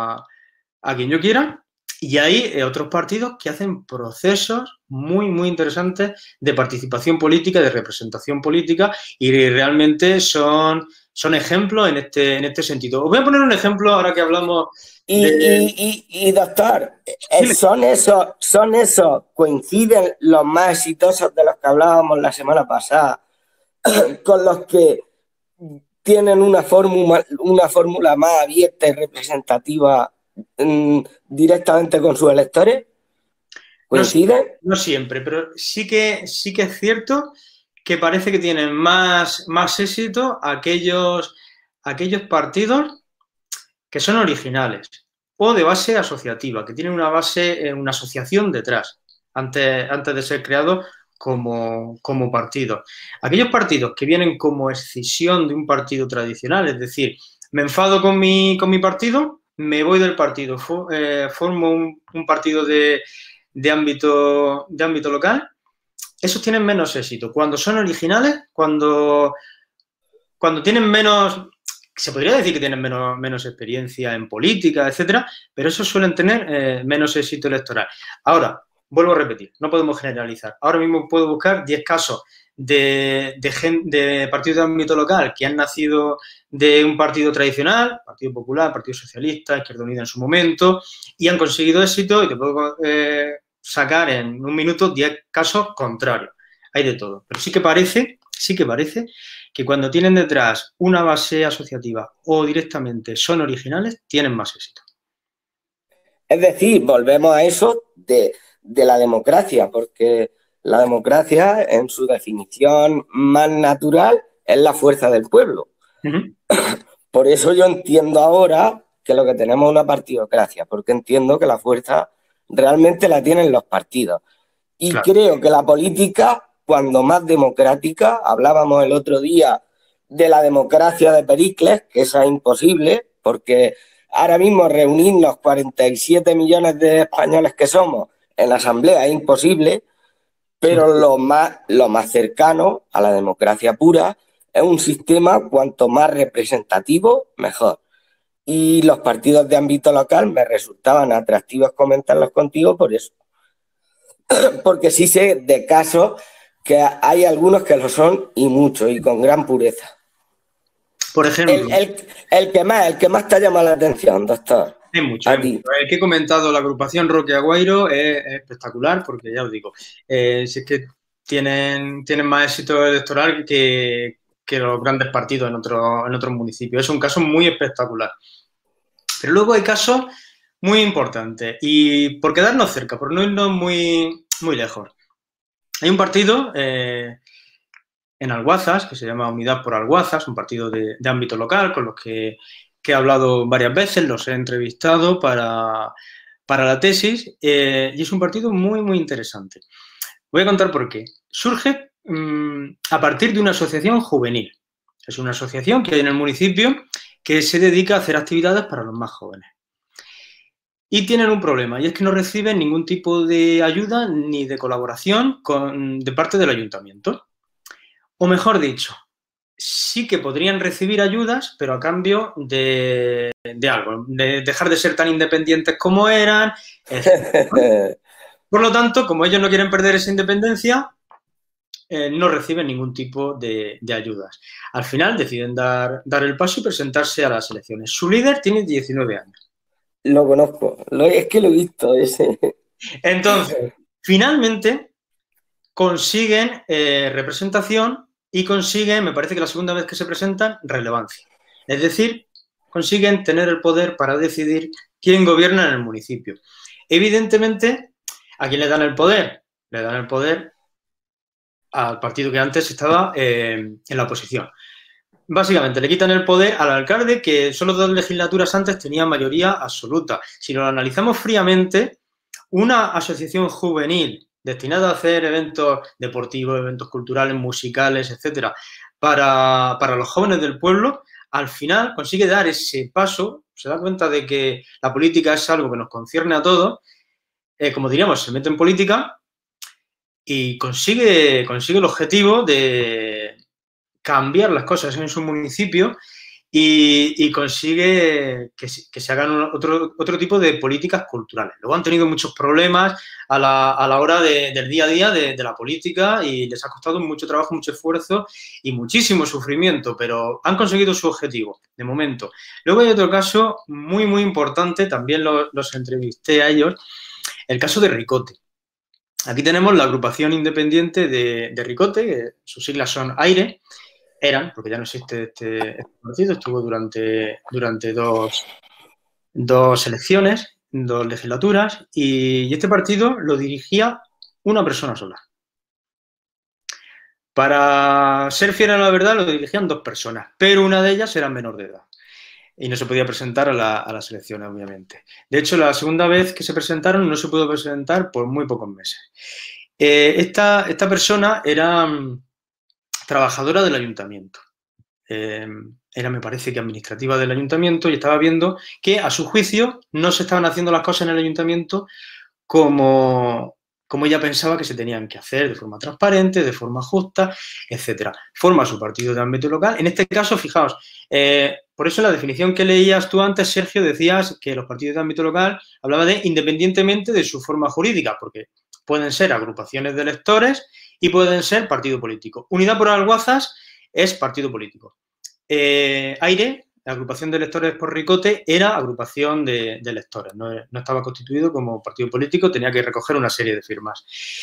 a quien yo quiera, y hay otros partidos que hacen procesos muy, muy interesantes de participación política, de representación política, y realmente son ejemplos en este sentido. Os voy a poner un ejemplo ahora que hablamos Y doctor, son esos, coinciden los más exitosos de los que hablábamos la semana pasada, con los que tienen una fórmula más abierta y representativa directamente con sus electores. ¿Coinciden? No siempre, pero sí que es cierto que parece que tienen más éxito aquellos partidos que son originales o de base asociativa, que tienen una base, una asociación detrás, antes de ser creados como partido. Aquellos partidos que vienen como escisión de un partido tradicional, es decir, me enfado con mi partido, me voy del partido, formo un partido de ámbito local, esos tienen menos éxito. Cuando son originales, cuando tienen menos, se podría decir que tienen menos experiencia en política, etcétera, pero esos suelen tener menos éxito electoral. Ahora, vuelvo a repetir, no podemos generalizar. Ahora mismo puedo buscar 10 casos de partidos de ámbito local que han nacido de un partido tradicional, Partido Popular, Partido Socialista, Izquierda Unida en su momento, y han conseguido éxito, y te puedo sacar en un minuto 10 casos contrarios. Hay de todo. Pero sí que parece que cuando tienen detrás una base asociativa o directamente son originales, tienen más éxito. Es decir, volvemos a eso de la democracia, porque la democracia, en su definición más natural, es la fuerza del pueblo. Por eso yo entiendo ahora que lo que tenemos es una partidocracia, porque entiendo que la fuerza realmente la tienen los partidos. Y claro, creo que la política, cuando más democrática, hablábamos el otro día de la democracia de Pericles, que esa es imposible, porque ahora mismo reunirnos 47 millones de españoles que somos en la asamblea es imposible, pero lo más cercano a la democracia pura es un sistema cuanto más representativo, mejor. Y los partidos de ámbito local me resultaban atractivos comentarlos contigo por eso. Porque sí sé de casos que hay algunos que lo son y mucho, y con gran pureza. Por ejemplo, el que más te ha llamado la atención, doctor. Hay mucho. El que he comentado, la agrupación Roque Aguairo, es espectacular, porque ya os digo, si es que tienen más éxito electoral que los grandes partidos en otros municipios. Es un caso muy espectacular. Pero luego hay casos muy importantes. Y por quedarnos cerca, por no irnos muy, muy lejos. Hay un partido en Alguazas, que se llama Unidad por Alguazas, un partido de ámbito local, con los que he hablado varias veces, los he entrevistado para la tesis, y es un partido muy, muy interesante. Voy a contar por qué. Surge a partir de una asociación juvenil. Es una asociación que hay en el municipio que se dedica a hacer actividades para los más jóvenes. Y tienen un problema, y es que no reciben ningún tipo de ayuda ni de colaboración de parte del ayuntamiento. O mejor dicho, sí que podrían recibir ayudas, pero a cambio de algo, de dejar de ser tan independientes como eran, etc. Por lo tanto, como ellos no quieren perder esa independencia, no reciben ningún tipo de ayudas. Al final deciden dar el paso y presentarse a las elecciones. Su líder tiene 19 años. Lo conozco, es que lo he visto ese. Entonces, finalmente consiguen representación y consiguen, me parece que la segunda vez que se presentan, relevancia. Es decir, consiguen tener el poder para decidir quién gobierna en el municipio. Evidentemente, ¿a quién le dan el poder? Le dan el poder al partido que antes estaba en la oposición. Básicamente, le quitan el poder al alcalde que solo 2 legislaturas antes tenía mayoría absoluta. Si lo analizamos fríamente, una asociación juvenil destinada a hacer eventos deportivos, eventos culturales, musicales, etcétera, para los jóvenes del pueblo, al final consigue dar ese paso, se da cuenta de que la política es algo que nos concierne a todos, como diríamos, se mete en política y consigue el objetivo de cambiar las cosas en su municipio y consigue que se hagan otro tipo de políticas culturales. Luego han tenido muchos problemas a la hora del día a día de la política y les ha costado mucho trabajo, mucho esfuerzo y muchísimo sufrimiento, pero han conseguido su objetivo, de momento. Luego hay otro caso muy, muy importante, también los entrevisté a ellos, el caso de Ricote. Aquí tenemos la agrupación independiente de Ricote, que sus siglas son AIRE, porque ya no existe este partido, estuvo durante 2 elecciones, 2 legislaturas, y este partido lo dirigía una persona sola. Para ser fiel a la verdad lo dirigían 2 personas, pero una de ellas era menor de edad y no se podía presentar a las elecciones, obviamente. De hecho, la segunda vez que se presentaron no se pudo presentar por muy pocos meses. Esta persona era trabajadora del ayuntamiento. Era, me parece que administrativa del ayuntamiento, y estaba viendo que, a su juicio, no se estaban haciendo las cosas en el ayuntamiento como ella pensaba que se tenían que hacer, de forma transparente, de forma justa, etcétera. Forma su partido de ámbito local. En este caso, fijaos, por eso en la definición que leías tú antes, Sergio, decías que los partidos de ámbito local hablaba de independientemente de su forma jurídica, porque pueden ser agrupaciones de electores y pueden ser partido político. Unidad por Alguazas es partido político. AIRE, la agrupación de electores por Ricote, era agrupación de electores, no estaba constituido como partido político, tenía que recoger una serie de firmas.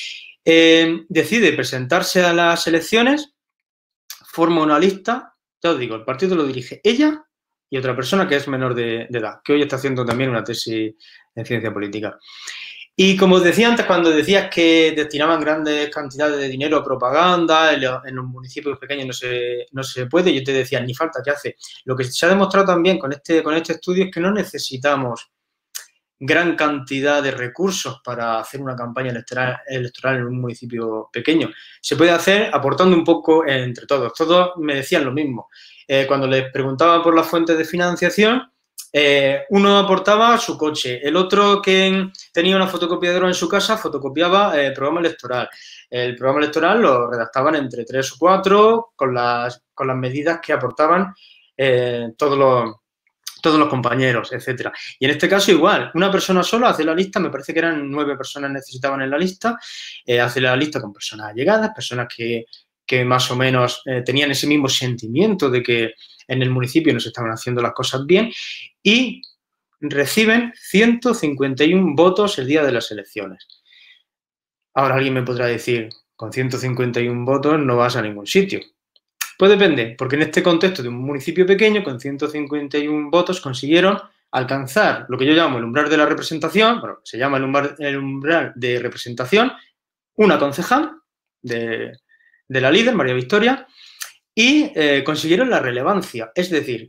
Decide presentarse a las elecciones, forma una lista, ya os digo, el partido lo dirige ella y otra persona que es menor de edad, que hoy está haciendo también una tesis en ciencia política. Y como os decía antes, cuando decías que destinaban grandes cantidades de dinero a propaganda, en los municipios pequeños no se puede, yo te decía, ni falta que hace. Lo que se ha demostrado también con este estudio es que no necesitamos gran cantidad de recursos para hacer una campaña electoral en un municipio pequeño. Se puede hacer aportando un poco entre todos. Todos me decían lo mismo. Cuando les preguntaba por las fuentes de financiación, uno aportaba su coche, el otro que tenía una fotocopiadora en su casa fotocopiaba el programa electoral. El programa electoral lo redactaban entre 3 o 4 con las medidas que aportaban todos los compañeros, etcétera. Y en este caso igual, una persona sola hace la lista, me parece que eran 9 personas necesitaban en la lista, hace la lista con personas allegadas, personas que más o menos tenían ese mismo sentimiento de que en el municipio no se estaban haciendo las cosas bien y reciben 151 votos el día de las elecciones. Ahora alguien me podrá decir, con 151 votos no vas a ningún sitio. Pues depende, porque en este contexto de un municipio pequeño, con 151 votos consiguieron alcanzar lo que yo llamo el umbral de la representación, bueno, se llama el umbral de representación, una concejal de la líder, María Victoria, y consiguieron la relevancia, es decir,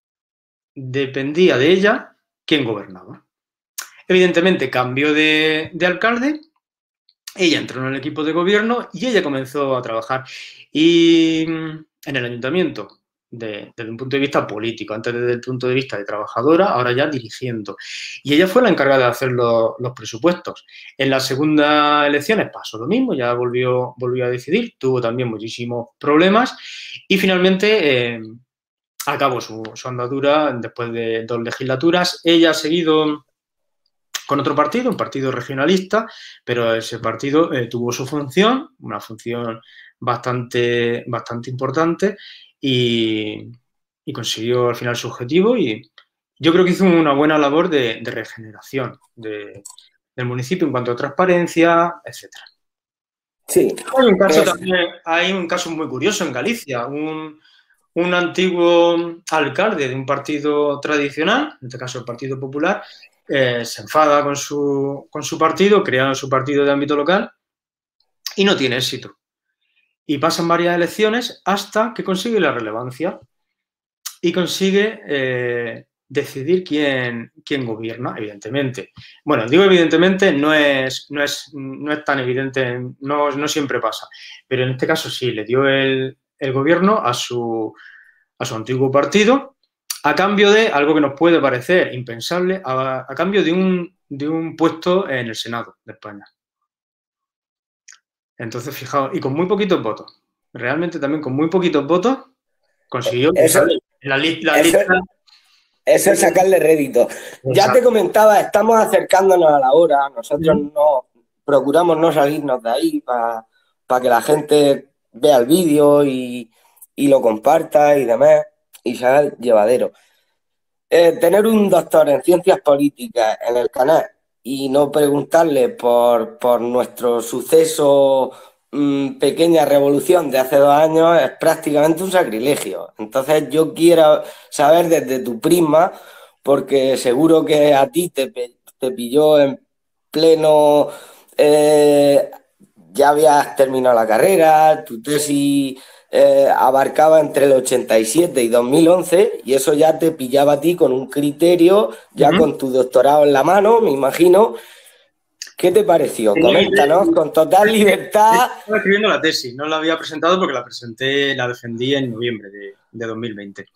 dependía de ella quién gobernaba. Evidentemente cambió de alcalde, ella entró en el equipo de gobierno y ella comenzó a trabajar y en el ayuntamiento desde un punto de vista político, antes desde el punto de vista de trabajadora, ahora ya dirigiendo. Y ella fue la encargada de hacer los presupuestos. En las segundas elecciones pasó lo mismo, ya volvió a decidir, tuvo también muchísimos problemas y finalmente acabó su andadura después de 2 legislaturas. Ella ha seguido con otro partido, un partido regionalista, pero ese partido tuvo su función, una función bastante importante y consiguió al final su objetivo y yo creo que hizo una buena labor de regeneración del municipio en cuanto a transparencia, etcétera. Sí. Hay un caso muy curioso en Galicia, un antiguo alcalde de un partido tradicional, en este caso el Partido Popular, se enfada con su partido, crea su partido de ámbito local y no tiene éxito. Y pasan varias elecciones hasta que consigue la relevancia y consigue decidir quién gobierna, evidentemente. Bueno, digo evidentemente, no es tan evidente, no siempre pasa, pero en este caso sí, le dio el gobierno a su antiguo partido a cambio de algo que nos puede parecer impensable, a cambio de un puesto en el Senado de España. Entonces, fijaos, y con muy poquitos votos. Realmente también con muy poquitos votos consiguió la lista. Eso es sacarle rédito. Exacto. Ya te comentaba, estamos acercándonos a la hora. Nosotros procuramos no salirnos de ahí para que la gente vea el vídeo y lo comparta y demás, y se haga llevadero. Tener un doctor en ciencias políticas en el canal y no preguntarle por nuestro suceso, pequeña revolución de hace 2 años, es prácticamente un sacrilegio. Entonces yo quiero saber desde tu prisma, porque seguro que a ti te pilló en pleno, ya habías terminado la carrera, tu tesis abarcaba entre el 87 y 2011 y eso ya te pillaba a ti con un criterio, ya con tu doctorado en la mano, me imagino. ¿Qué te pareció? Coméntanos con total libertad. Estaba escribiendo la tesis, no la había presentado porque la defendí en noviembre de 2020.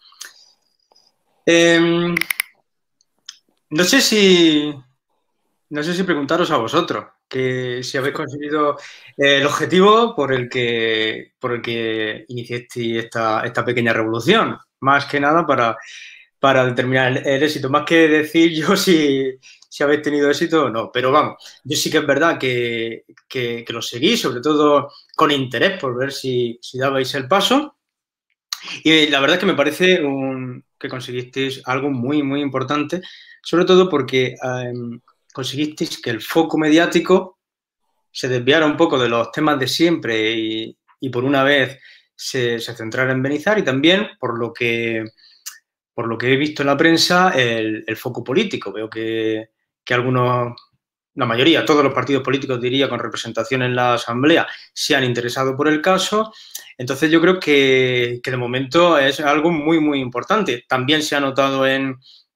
No sé si preguntaros a vosotros, que si habéis conseguido el objetivo por el que iniciasteis esta pequeña revolución, más que nada para determinar el éxito, más que decir yo si habéis tenido éxito o no, pero vamos, yo sí que es verdad que lo seguí, sobre todo con interés por ver si dabais el paso. Y la verdad es que me parece que conseguisteis algo muy, muy importante, sobre todo porque conseguisteis que el foco mediático se desviara un poco de los temas de siempre y por una vez se centrara en Benizar, y también por lo que he visto en la prensa, el foco político. Veo que algunos, la mayoría, todos los partidos políticos, diría, con representación en la Asamblea, se han interesado por el caso. Entonces yo creo que de momento es algo muy, muy importante. También se ha notado en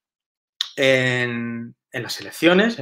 las elecciones,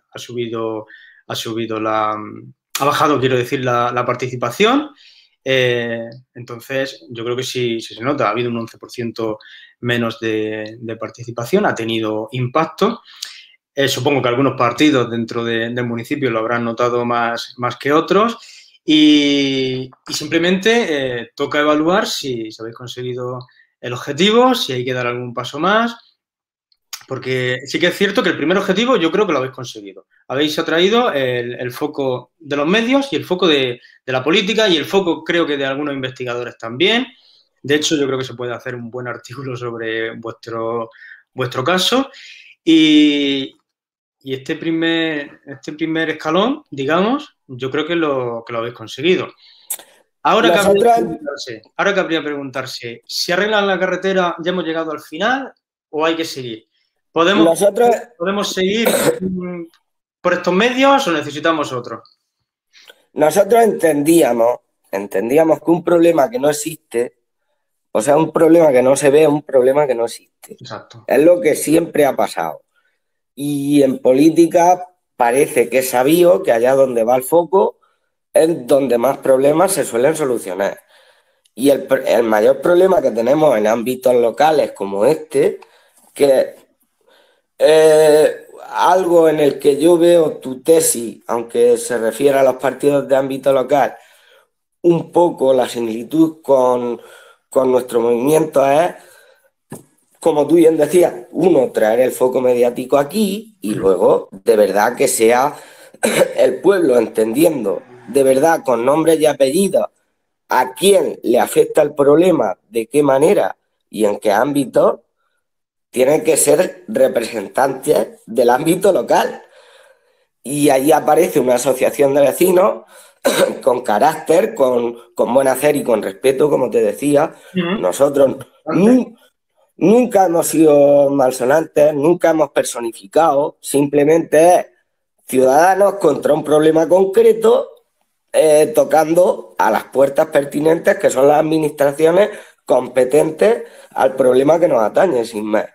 ha bajado, quiero decir, la participación. Entonces, yo creo que sí se nota. Ha habido un 11% menos de participación, ha tenido impacto. Supongo que algunos partidos dentro del municipio lo habrán notado más que otros. Y simplemente toca evaluar si habéis conseguido el objetivo, si hay que dar algún paso más. Porque sí que es cierto que el primer objetivo yo creo que lo habéis conseguido. Habéis atraído el foco de los medios y el foco de la política, y el foco, creo que, de algunos investigadores también. De hecho, yo creo que se puede hacer un buen artículo sobre vuestro caso. Y este primer escalón, digamos, yo creo que lo habéis conseguido. Ahora cabría preguntarse, ¿si arreglan la carretera ya hemos llegado al final o hay que seguir? ¿Podemos seguir por estos medios o necesitamos otro? Nosotros entendíamos que un problema que no existe, o sea, un problema que no se ve, es un problema que no existe. Exacto. Es lo que siempre ha pasado. Y en política parece que es sabido que allá donde va el foco es donde más problemas se suelen solucionar. Y el mayor problema que tenemos en ámbitos locales como este, que algo en el que yo veo tu tesis, aunque se refiere a los partidos de ámbito local, un poco la similitud con nuestro movimiento es, como tú bien decías, uno, traer el foco mediático aquí, y luego, de verdad, que sea el pueblo entendiendo, de verdad, con nombres y apellidos, a quién le afecta el problema, de qué manera y en qué ámbito. Tienen que ser representantes del ámbito local. Y allí aparece una asociación de vecinos con carácter, con buen hacer y con respeto, como te decía. Nosotros nunca hemos sido malsonantes, nunca hemos personificado, simplemente es ciudadanos contra un problema concreto, tocando a las puertas pertinentes, que son las administraciones competentes al problema que nos atañe, sin más.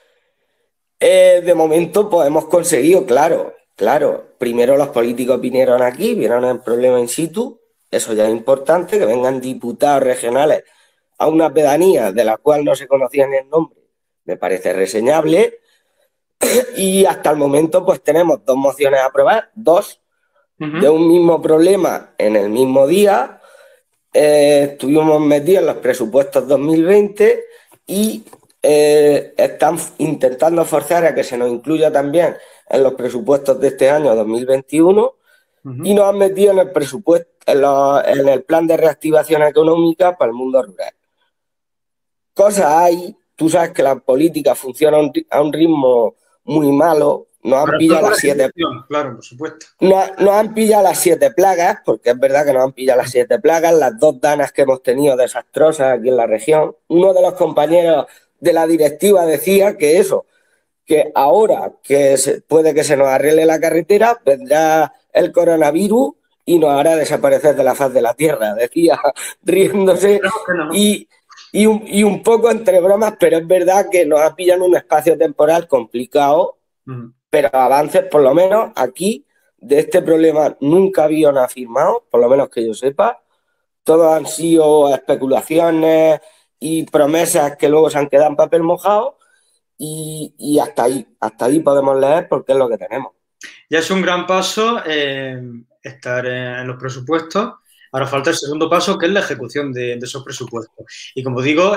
De momento, pues hemos conseguido, claro, primero los políticos vinieron aquí, vieron el problema in situ, eso ya es importante, que vengan diputados regionales a una pedanía de la cual no se conocía ni el nombre, me parece reseñable. Y hasta el momento, pues tenemos 2 mociones a aprobar, 2, de un mismo problema en el mismo día. Estuvimos metidos en los presupuestos 2020 y están intentando forzar a que se nos incluya también en los presupuestos de este año 2021, y nos han metido en el presupuesto, en el plan de reactivación económica para el mundo rural. Cosas hay, tú sabes que la política funciona a un ritmo muy malo. Nos han pillado las 7. Claro, por supuesto. Nos han pillado las 7 plagas, porque es verdad que nos han pillado las 7 plagas, las 2 danas que hemos tenido desastrosas aquí en la región. Uno de los compañeros de la directiva decía que ahora que puede que se nos arregle la carretera, vendrá el coronavirus y nos hará desaparecer de la faz de la tierra, decía, riéndose. No. Y un poco entre bromas, pero es verdad que nos ha pillado en un espacio temporal complicado, pero avances, por lo menos aquí, de este problema nunca había nada firmado, por lo menos que yo sepa. Todos han sido especulaciones y promesas que luego se han quedado en papel mojado, y hasta ahí podemos leer porque es lo que tenemos. Ya es un gran paso estar en los presupuestos. Ahora falta el segundo paso, que es la ejecución de esos presupuestos. Y como digo,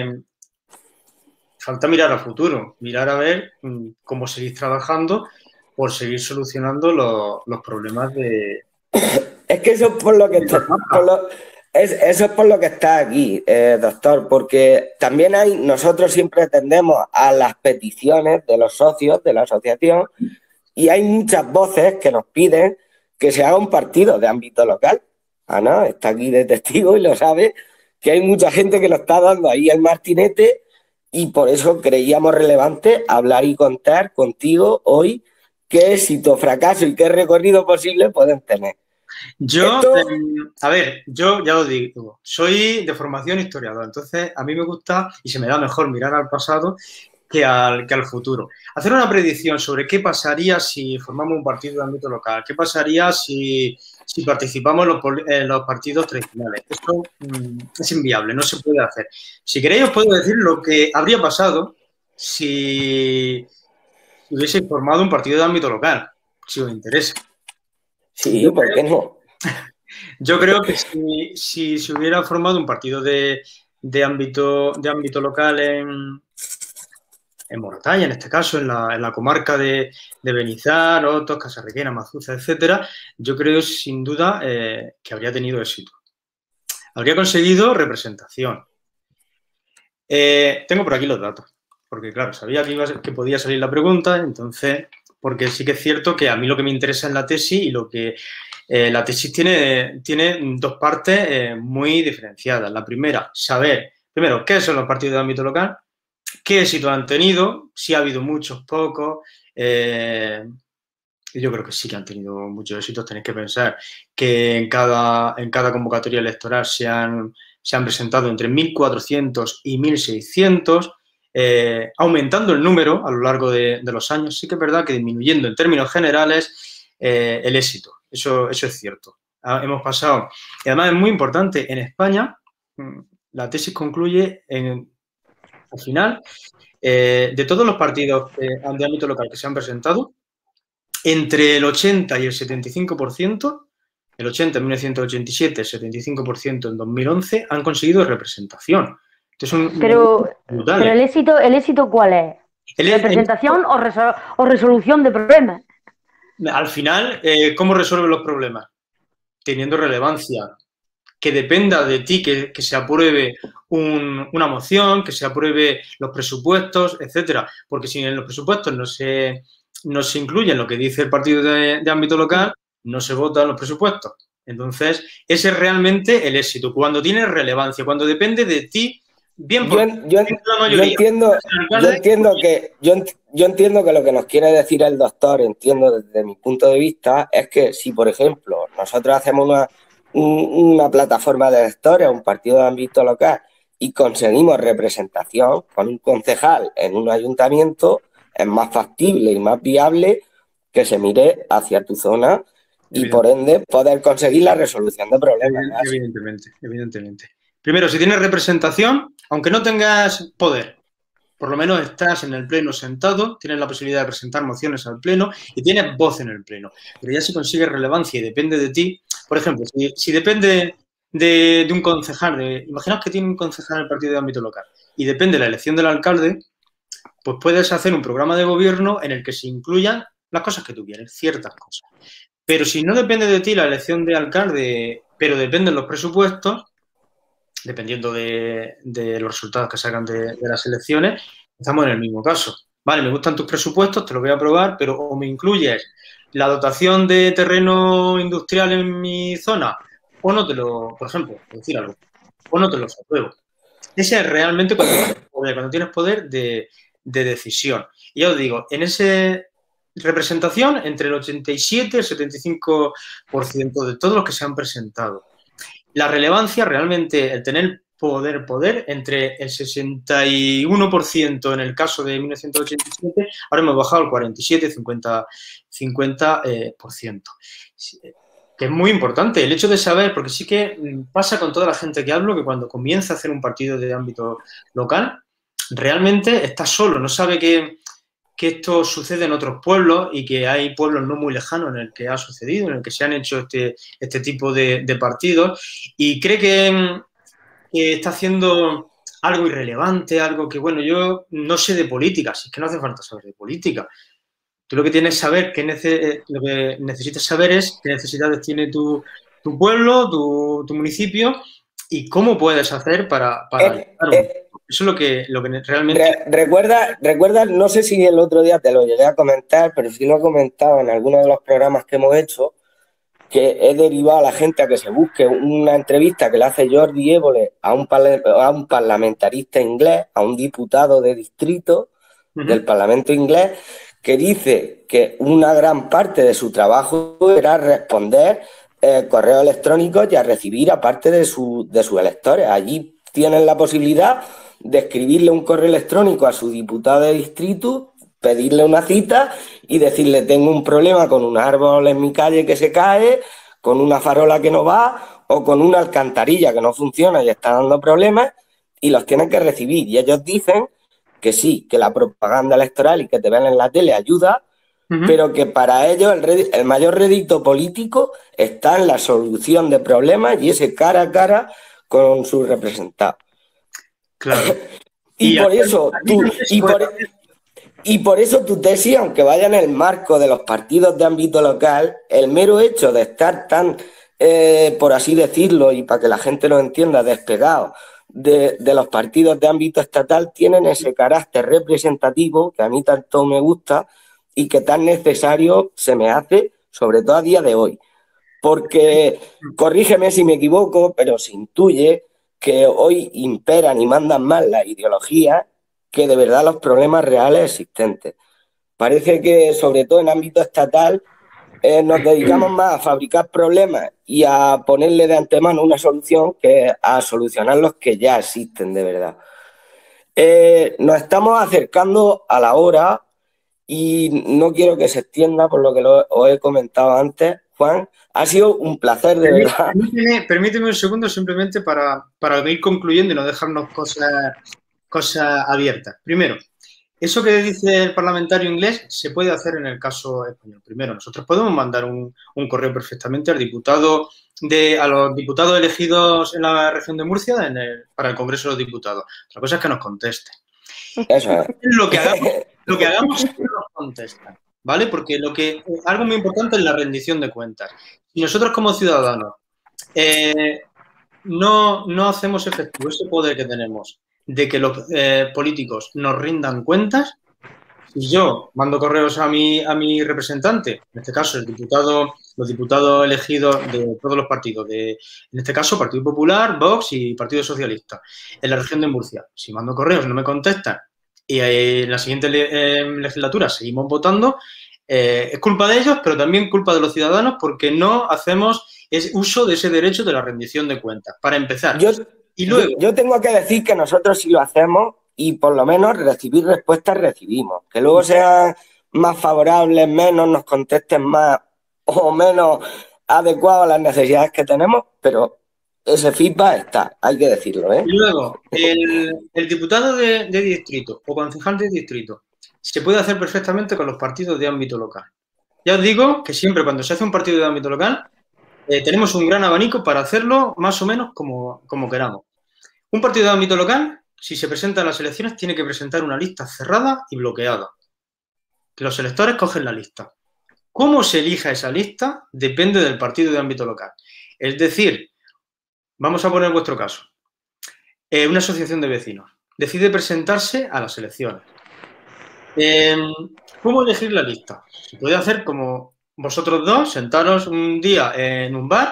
falta mirar al futuro, mirar a ver cómo seguir trabajando por seguir solucionando los problemas de Es que eso es por lo que eso es por lo que está aquí, doctor, porque también nosotros siempre atendemos a las peticiones de los socios de la asociación y hay muchas voces que nos piden que se haga un partido de ámbito local. Ana está aquí de testigo y lo sabe, que hay mucha gente que nos está dando ahí el martinete y por eso creíamos relevante hablar y contar contigo hoy qué éxito, fracaso y qué recorrido posible pueden tener. Yo ya lo digo, soy de formación historiador, entonces a mí me gusta y se me da mejor mirar al pasado que al futuro. Hacer una predicción sobre qué pasaría si formamos un partido de ámbito local, qué pasaría si participamos en los partidos tradicionales. Esto es inviable, no se puede hacer. Si queréis os puedo decir lo que habría pasado si hubieseis formado un partido de ámbito local, si os interesa. Sí, ¿por qué no? Yo creo que si se hubiera formado un partido de ámbito local en Moratalla, en este caso, en la comarca de Benizar, Otos, Casarrequena, Mazuza, etcétera, yo creo sin duda que habría tenido éxito. Habría conseguido representación. Tengo por aquí los datos, porque claro, sabía que podía salir la pregunta, entonces, porque sí que es cierto que a mí lo que me interesa en la tesis y lo que la tesis tiene dos partes muy diferenciadas. La primera, saber, primero, qué son los partidos de ámbito local, qué éxito han tenido, si ha habido muchos, pocos. Yo creo que sí que han tenido muchos éxitos. Tenéis que pensar que en cada convocatoria electoral se han presentado entre 1.400 y 1.600, aumentando el número a lo largo de los años. Sí que es verdad que disminuyendo en términos generales el éxito. Eso es cierto. Hemos pasado. Y además es muy importante. En España, la tesis concluye al final, de todos los partidos de ámbito local que se han presentado, entre el 80 y el 75%, el 80 en 1987, el 75% en 2011, han conseguido representación. Pero el éxito ¿cuál es? ¿Representación o resolución de problemas? Al final, ¿cómo resuelven los problemas? Teniendo relevancia. Que dependa de ti que se apruebe una moción, que se apruebe los presupuestos, etcétera. Porque si en los presupuestos no se incluye lo que dice el partido de ámbito local, no se votan los presupuestos. Entonces, ese es realmente el éxito. Cuando tiene relevancia, cuando depende de ti, bien por yo entiendo que lo que nos quiere decir el doctor, entiendo desde mi punto de vista, es que si, por ejemplo, nosotros hacemos una plataforma de electores, un partido de ámbito local y conseguimos representación con un concejal en un ayuntamiento, es más factible y más viable que se mire hacia tu zona y por ende poder conseguir la resolución de problemas. Evidentemente. Primero, si tienes representación, aunque no tengas poder, por lo menos estás en el pleno sentado, tienes la posibilidad de presentar mociones al pleno y tienes voz en el pleno. Pero ya si consigues relevancia y depende de ti, por ejemplo, si depende de un concejal, imaginaos que tiene un concejal en el partido de ámbito local y depende de la elección del alcalde, pues puedes hacer un programa de gobierno en el que se incluyan las cosas que tú quieres, ciertas cosas. Pero si no depende de ti la elección de alcalde, pero dependen los presupuestos, dependiendo de los resultados que sacan de las elecciones, estamos en el mismo caso. Vale, me gustan tus presupuestos, te los voy a aprobar, pero o me incluyes la dotación de terreno industrial en mi zona, o no te lo, por ejemplo, decir algo, o no te los apruebo. Ese es realmente cuando tienes poder de decisión. Y ya os digo, en esa representación, entre el 87 y el 75% de todos los que se han presentado. La relevancia, realmente, el tener poder, entre el 61% en el caso de 1987, ahora hemos bajado al 47, 50%. Que es muy importante el hecho de saber, porque sí que pasa con toda la gente que hablo, que cuando comienza a hacer un partido de ámbito local, realmente está solo, no sabe que esto sucede en otros pueblos y que hay pueblos no muy lejanos en el que ha sucedido, en el que se han hecho este tipo de partidos y cree que está haciendo algo irrelevante, algo que, bueno, yo no sé de política, si es que no hace falta saber de política. Tú lo que tienes que saber, lo que necesitas saber es qué necesidades tiene tu tu pueblo, tu municipio y cómo puedes hacer para eso es lo que realmente... Recuerda, no sé si el otro día te lo llegué a comentar, pero sí lo he comentado en alguno de los programas que hemos hecho, que he derivado a la gente a que se busque una entrevista que le hace Jordi Évole a un parlamentarista inglés, a un diputado de distrito del Parlamento inglés, que dice que una gran parte de su trabajo era responder correos electrónicos y a recibir a parte de sus electores. Allí tienen la posibilidad de escribirle un correo electrónico a su diputado de distrito, pedirle una cita y decirle: tengo un problema con un árbol en mi calle que se cae, con una farola que no va o con una alcantarilla que no funciona y está dando problemas, y los tienen que recibir. Y ellos dicen que sí, que la propaganda electoral y que te ven en la tele ayuda, pero que para ellos el mayor rédito político está en la solución de problemas y ese cara a cara con sus representados. Claro. Y por eso tu tesis, aunque vaya en el marco de los partidos de ámbito local, el mero hecho de estar tan, por así decirlo, y para que la gente lo entienda, despegados de los partidos de ámbito estatal, tienen ese carácter representativo que a mí tanto me gusta y que tan necesario se me hace, sobre todo a día de hoy. Porque, corrígeme si me equivoco, pero se intuye que hoy imperan y mandan más las ideologías que de verdad los problemas reales existentes. Parece que, sobre todo en ámbito estatal, nos dedicamos más a fabricar problemas y a ponerle de antemano una solución que a solucionar los que ya existen de verdad. Nos estamos acercando a la hora y no quiero que se extienda por lo que os he comentado antes. Juan, ha sido un placer, de verdad. Permíteme un segundo simplemente para ir concluyendo y no dejarnos cosas abiertas. Primero, eso que dice el parlamentario inglés se puede hacer en el caso español. Primero, nosotros podemos mandar un correo perfectamente a los diputados elegidos en la región de Murcia para el Congreso de los Diputados. Otra cosa es que nos contesten. Eso es. Lo que hagamos es que nos contesten, ¿vale? Porque algo muy importante es la rendición de cuentas. Si nosotros como ciudadanos no hacemos efectivo ese poder que tenemos de que los políticos nos rindan cuentas, si yo mando correos a mi representante, en este caso los diputados elegidos de todos los partidos, en este caso Partido Popular, Vox y Partido Socialista, en la región de Murcia, si mando correos no me contestan y en la siguiente legislatura seguimos votando, es culpa de ellos, pero también culpa de los ciudadanos porque no hacemos uso de ese derecho de la rendición de cuentas, para empezar. Yo tengo que decir que nosotros sí lo hacemos y por lo menos recibir respuestas recibimos. Que luego sean más favorables, menos, nos contesten más o menos adecuados a las necesidades que tenemos, pero ese feedback está, hay que decirlo, ¿eh? Y luego, el diputado de distrito o concejal de distrito se puede hacer perfectamente con los partidos de ámbito local. Ya os digo que siempre cuando se hace un partido de ámbito local tenemos un gran abanico para hacerlo más o menos como queramos. Un partido de ámbito local, si se presenta a las elecciones, tiene que presentar una lista cerrada y bloqueada. Que los electores cogen la lista. Cómo se elija esa lista depende del partido de ámbito local. Es decir, vamos a poner vuestro caso. Una asociación de vecinos decide presentarse a las elecciones. ¿Cómo elegir la lista? Se puede hacer como vosotros dos, sentaros un día en un bar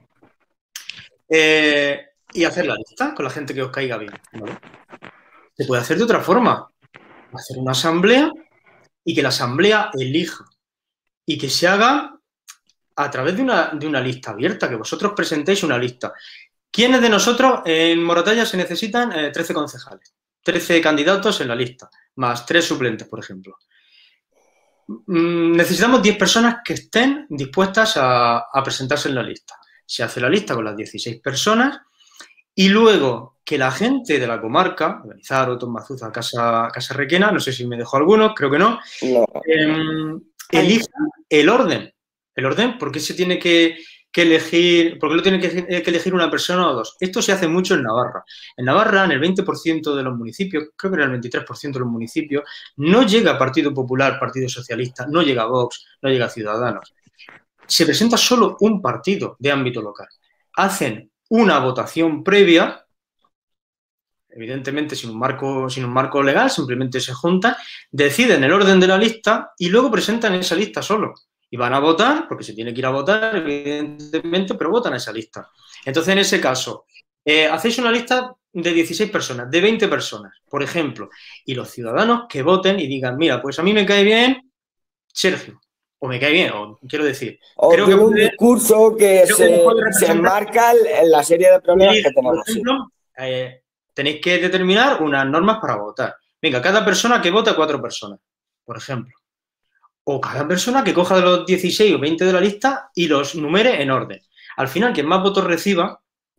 y hacer la lista con la gente que os caiga bien, ¿vale? Se puede hacer de otra forma. Hacer una asamblea y que la asamblea elija y que se haga a través de una lista abierta, que vosotros presentéis una lista. ¿Quiénes de nosotros en Moratalla se necesitan 13 concejales? 13 candidatos en la lista, más 3 suplentes, por ejemplo. Necesitamos 10 personas que estén dispuestas a presentarse en la lista. Se hace la lista con las 16 personas y luego que la gente de la comarca, Benizaro, Tomazuza, Casa Requena, no sé si me dejó alguno, creo que no, elija el orden. El orden, ¿por qué se tiene que elegir, por qué lo tiene que elegir una persona o dos? Esto se hace mucho en Navarra. En Navarra, en el 20% de los municipios, creo que era el 23% de los municipios, no llega Partido Popular, Partido Socialista, no llega Vox, no llega Ciudadanos. se presenta solo un partido de ámbito local. Hacen una votación previa, evidentemente sin un marco legal, simplemente se juntan, deciden el orden de la lista y luego presentan esa lista solo. Y van a votar, porque se tiene que ir a votar, evidentemente, pero votan esa lista. Entonces, en ese caso, hacéis una lista de 16 personas, de 20 personas, por ejemplo, y los ciudadanos que voten y digan, mira, pues a mí me cae bien Sergio, o me cae bien, o quiero decir... O creo que un discurso que se enmarca en la serie de problemas que tenemos. Por ejemplo, tenéis que determinar unas normas para votar. Venga, cada persona que vota 4 personas, por ejemplo. O cada persona que coja de los 16 o 20 de la lista y los numere en orden. Al final, quien más votos reciba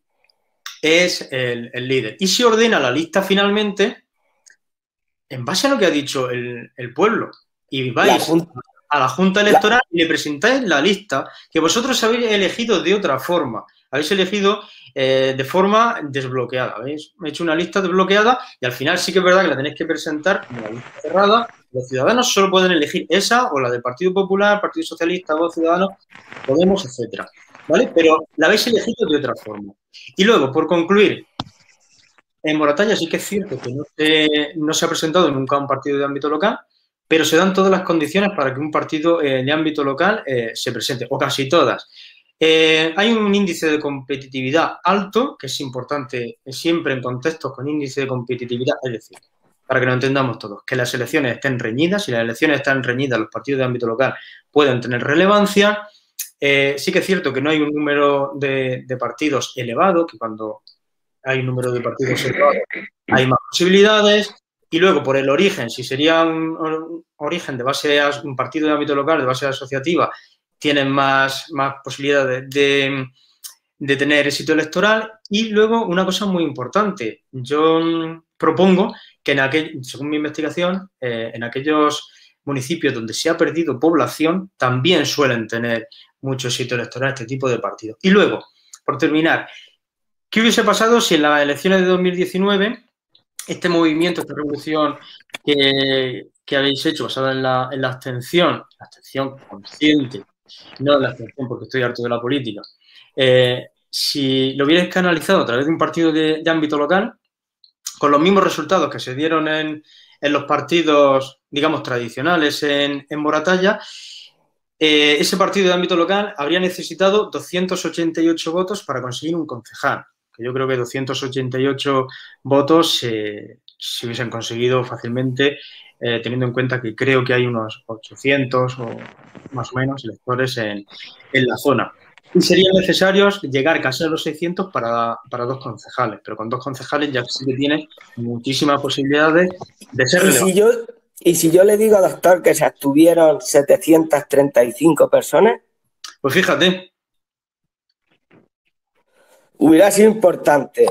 es el líder. Y se ordena la lista finalmente en base a lo que ha dicho el pueblo. Y vais a la Junta Electoral y le presentáis la lista que vosotros habéis elegido de otra forma. Habéis elegido de forma desbloqueada. Habéis hecho una lista desbloqueada y al final sí que es verdad que la tenéis que presentar como la lista cerrada. Los ciudadanos solo pueden elegir esa o la del Partido Popular, Partido Socialista, Voz Ciudadanos, Podemos, etcétera. ¿Vale? Pero la habéis elegido de otra forma. Y luego, por concluir, en Moratalla sí que es cierto que no se ha presentado nunca un partido de ámbito local, pero se dan todas las condiciones para que un partido de ámbito local se presente, o casi todas. Hay un índice de competitividad alto, que es importante siempre en contextos con índice de competitividad, es decir, para que lo entendamos todos, que las elecciones estén reñidas. Si las elecciones están reñidas, los partidos de ámbito local pueden tener relevancia. Sí que es cierto que no hay un número de partidos elevado, que cuando hay un número de partidos elevado hay más posibilidades. Y luego, por el origen, si sería un origen de base a un partido de ámbito local, de base asociativa, tienen más posibilidades de tener éxito electoral. Y luego, una cosa muy importante, yo propongo que según mi investigación, en aquellos municipios donde se ha perdido población, también suelen tener mucho éxito electoral este tipo de partidos. Y luego, por terminar, ¿qué hubiese pasado si en las elecciones de 2019 este movimiento, esta revolución que habéis hecho basada en la abstención consciente, no la abstención porque estoy harto de la política, si lo hubierais canalizado a través de un partido de ámbito local, con los mismos resultados que se dieron en los partidos, digamos, tradicionales en Moratalla, ese partido de ámbito local habría necesitado 288 votos para conseguir un concejal. Que yo creo que 288 votos se hubiesen conseguido fácilmente, teniendo en cuenta que creo que hay unos 800 o más o menos electores en la zona. Y serían necesarios llegar casi a los 600 para 2 concejales, pero con 2 concejales ya sí que tiene muchísimas posibilidades de ser relevantes. ¿Y si yo le digo, doctor, que se abstuvieron 735 personas? Pues fíjate. Hubiera sido importante.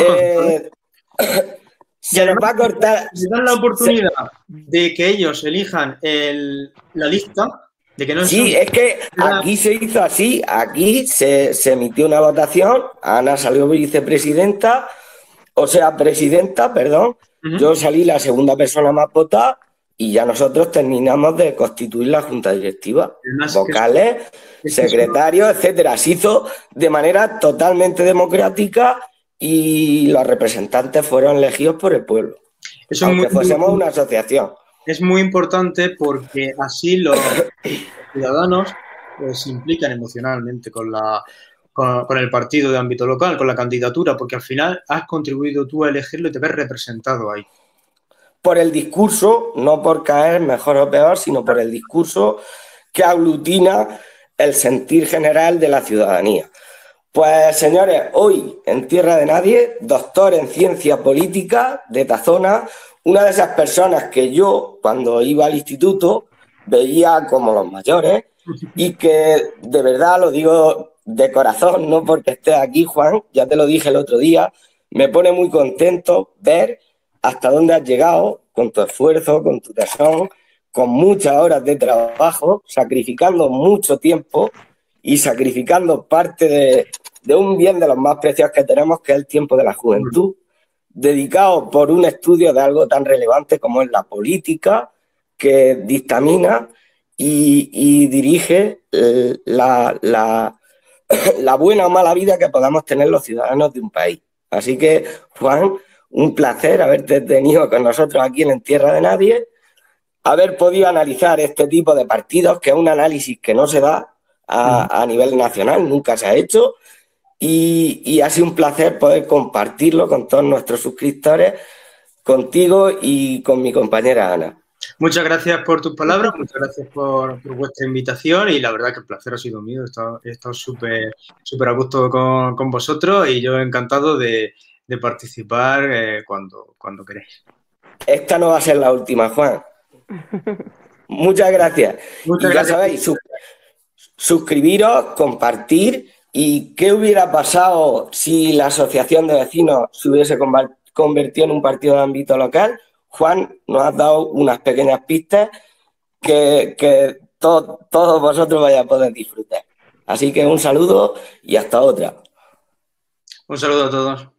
Se nos va a cortar. Si dan la oportunidad de que ellos elijan la lista, de que no sí, es que aquí se hizo así. Aquí se emitió una votación. Ana salió vicepresidenta, presidenta, perdón. Yo salí la segunda persona más votada y ya nosotros terminamos de constituir la junta directiva. Vocales, secretarios, etcétera. Se hizo de manera totalmente democrática y los representantes fueron elegidos por el pueblo. Aunque fuésemos una asociación. Es muy importante porque así los ciudadanos se implican emocionalmente con el partido de ámbito local, con la candidatura, porque al final has contribuido tú a elegirlo y te ves representado ahí. Por el discurso, no por caer mejor o peor, sino por el discurso que aglutina el sentir general de la ciudadanía. Pues, señores, hoy en Tierra de Nadie, doctor en ciencia política de Tarazona, una de esas personas que yo, cuando iba al instituto, veía como los mayores y que, de verdad, lo digo de corazón, no porque esté aquí, Juan, ya te lo dije el otro día, me pone muy contento ver hasta dónde has llegado con tu esfuerzo, con tu tesón, con muchas horas de trabajo, sacrificando mucho tiempo y sacrificando parte de un bien de los más preciados que tenemos, que es el tiempo de la juventud, dedicado por un estudio de algo tan relevante como es la política, que dictamina y dirige la buena o mala vida que podamos tener los ciudadanos de un país. Así que, Juan, un placer haberte tenido con nosotros aquí en Tierra de Nadie, haber podido analizar este tipo de partidos, que es un análisis que no se da a nivel nacional, nunca se ha hecho, y ha sido un placer poder compartirlo con todos nuestros suscriptores, contigo y con mi compañera Ana. Muchas gracias por tus palabras, muchas gracias por vuestra invitación y la verdad que el placer ha sido mío. He estado súper a gusto con vosotros y yo encantado de participar cuando queráis. Esta no va a ser la última, Juan. Muchas gracias. Muchas y gracias. Ya sabéis, suscribiros, compartir. ¿Y qué hubiera pasado si la asociación de vecinos se hubiese convertido en un partido de ámbito local? Juan nos ha dado unas pequeñas pistas que todos vosotros vais a poder disfrutar. Así que un saludo y hasta otra. Un saludo a todos.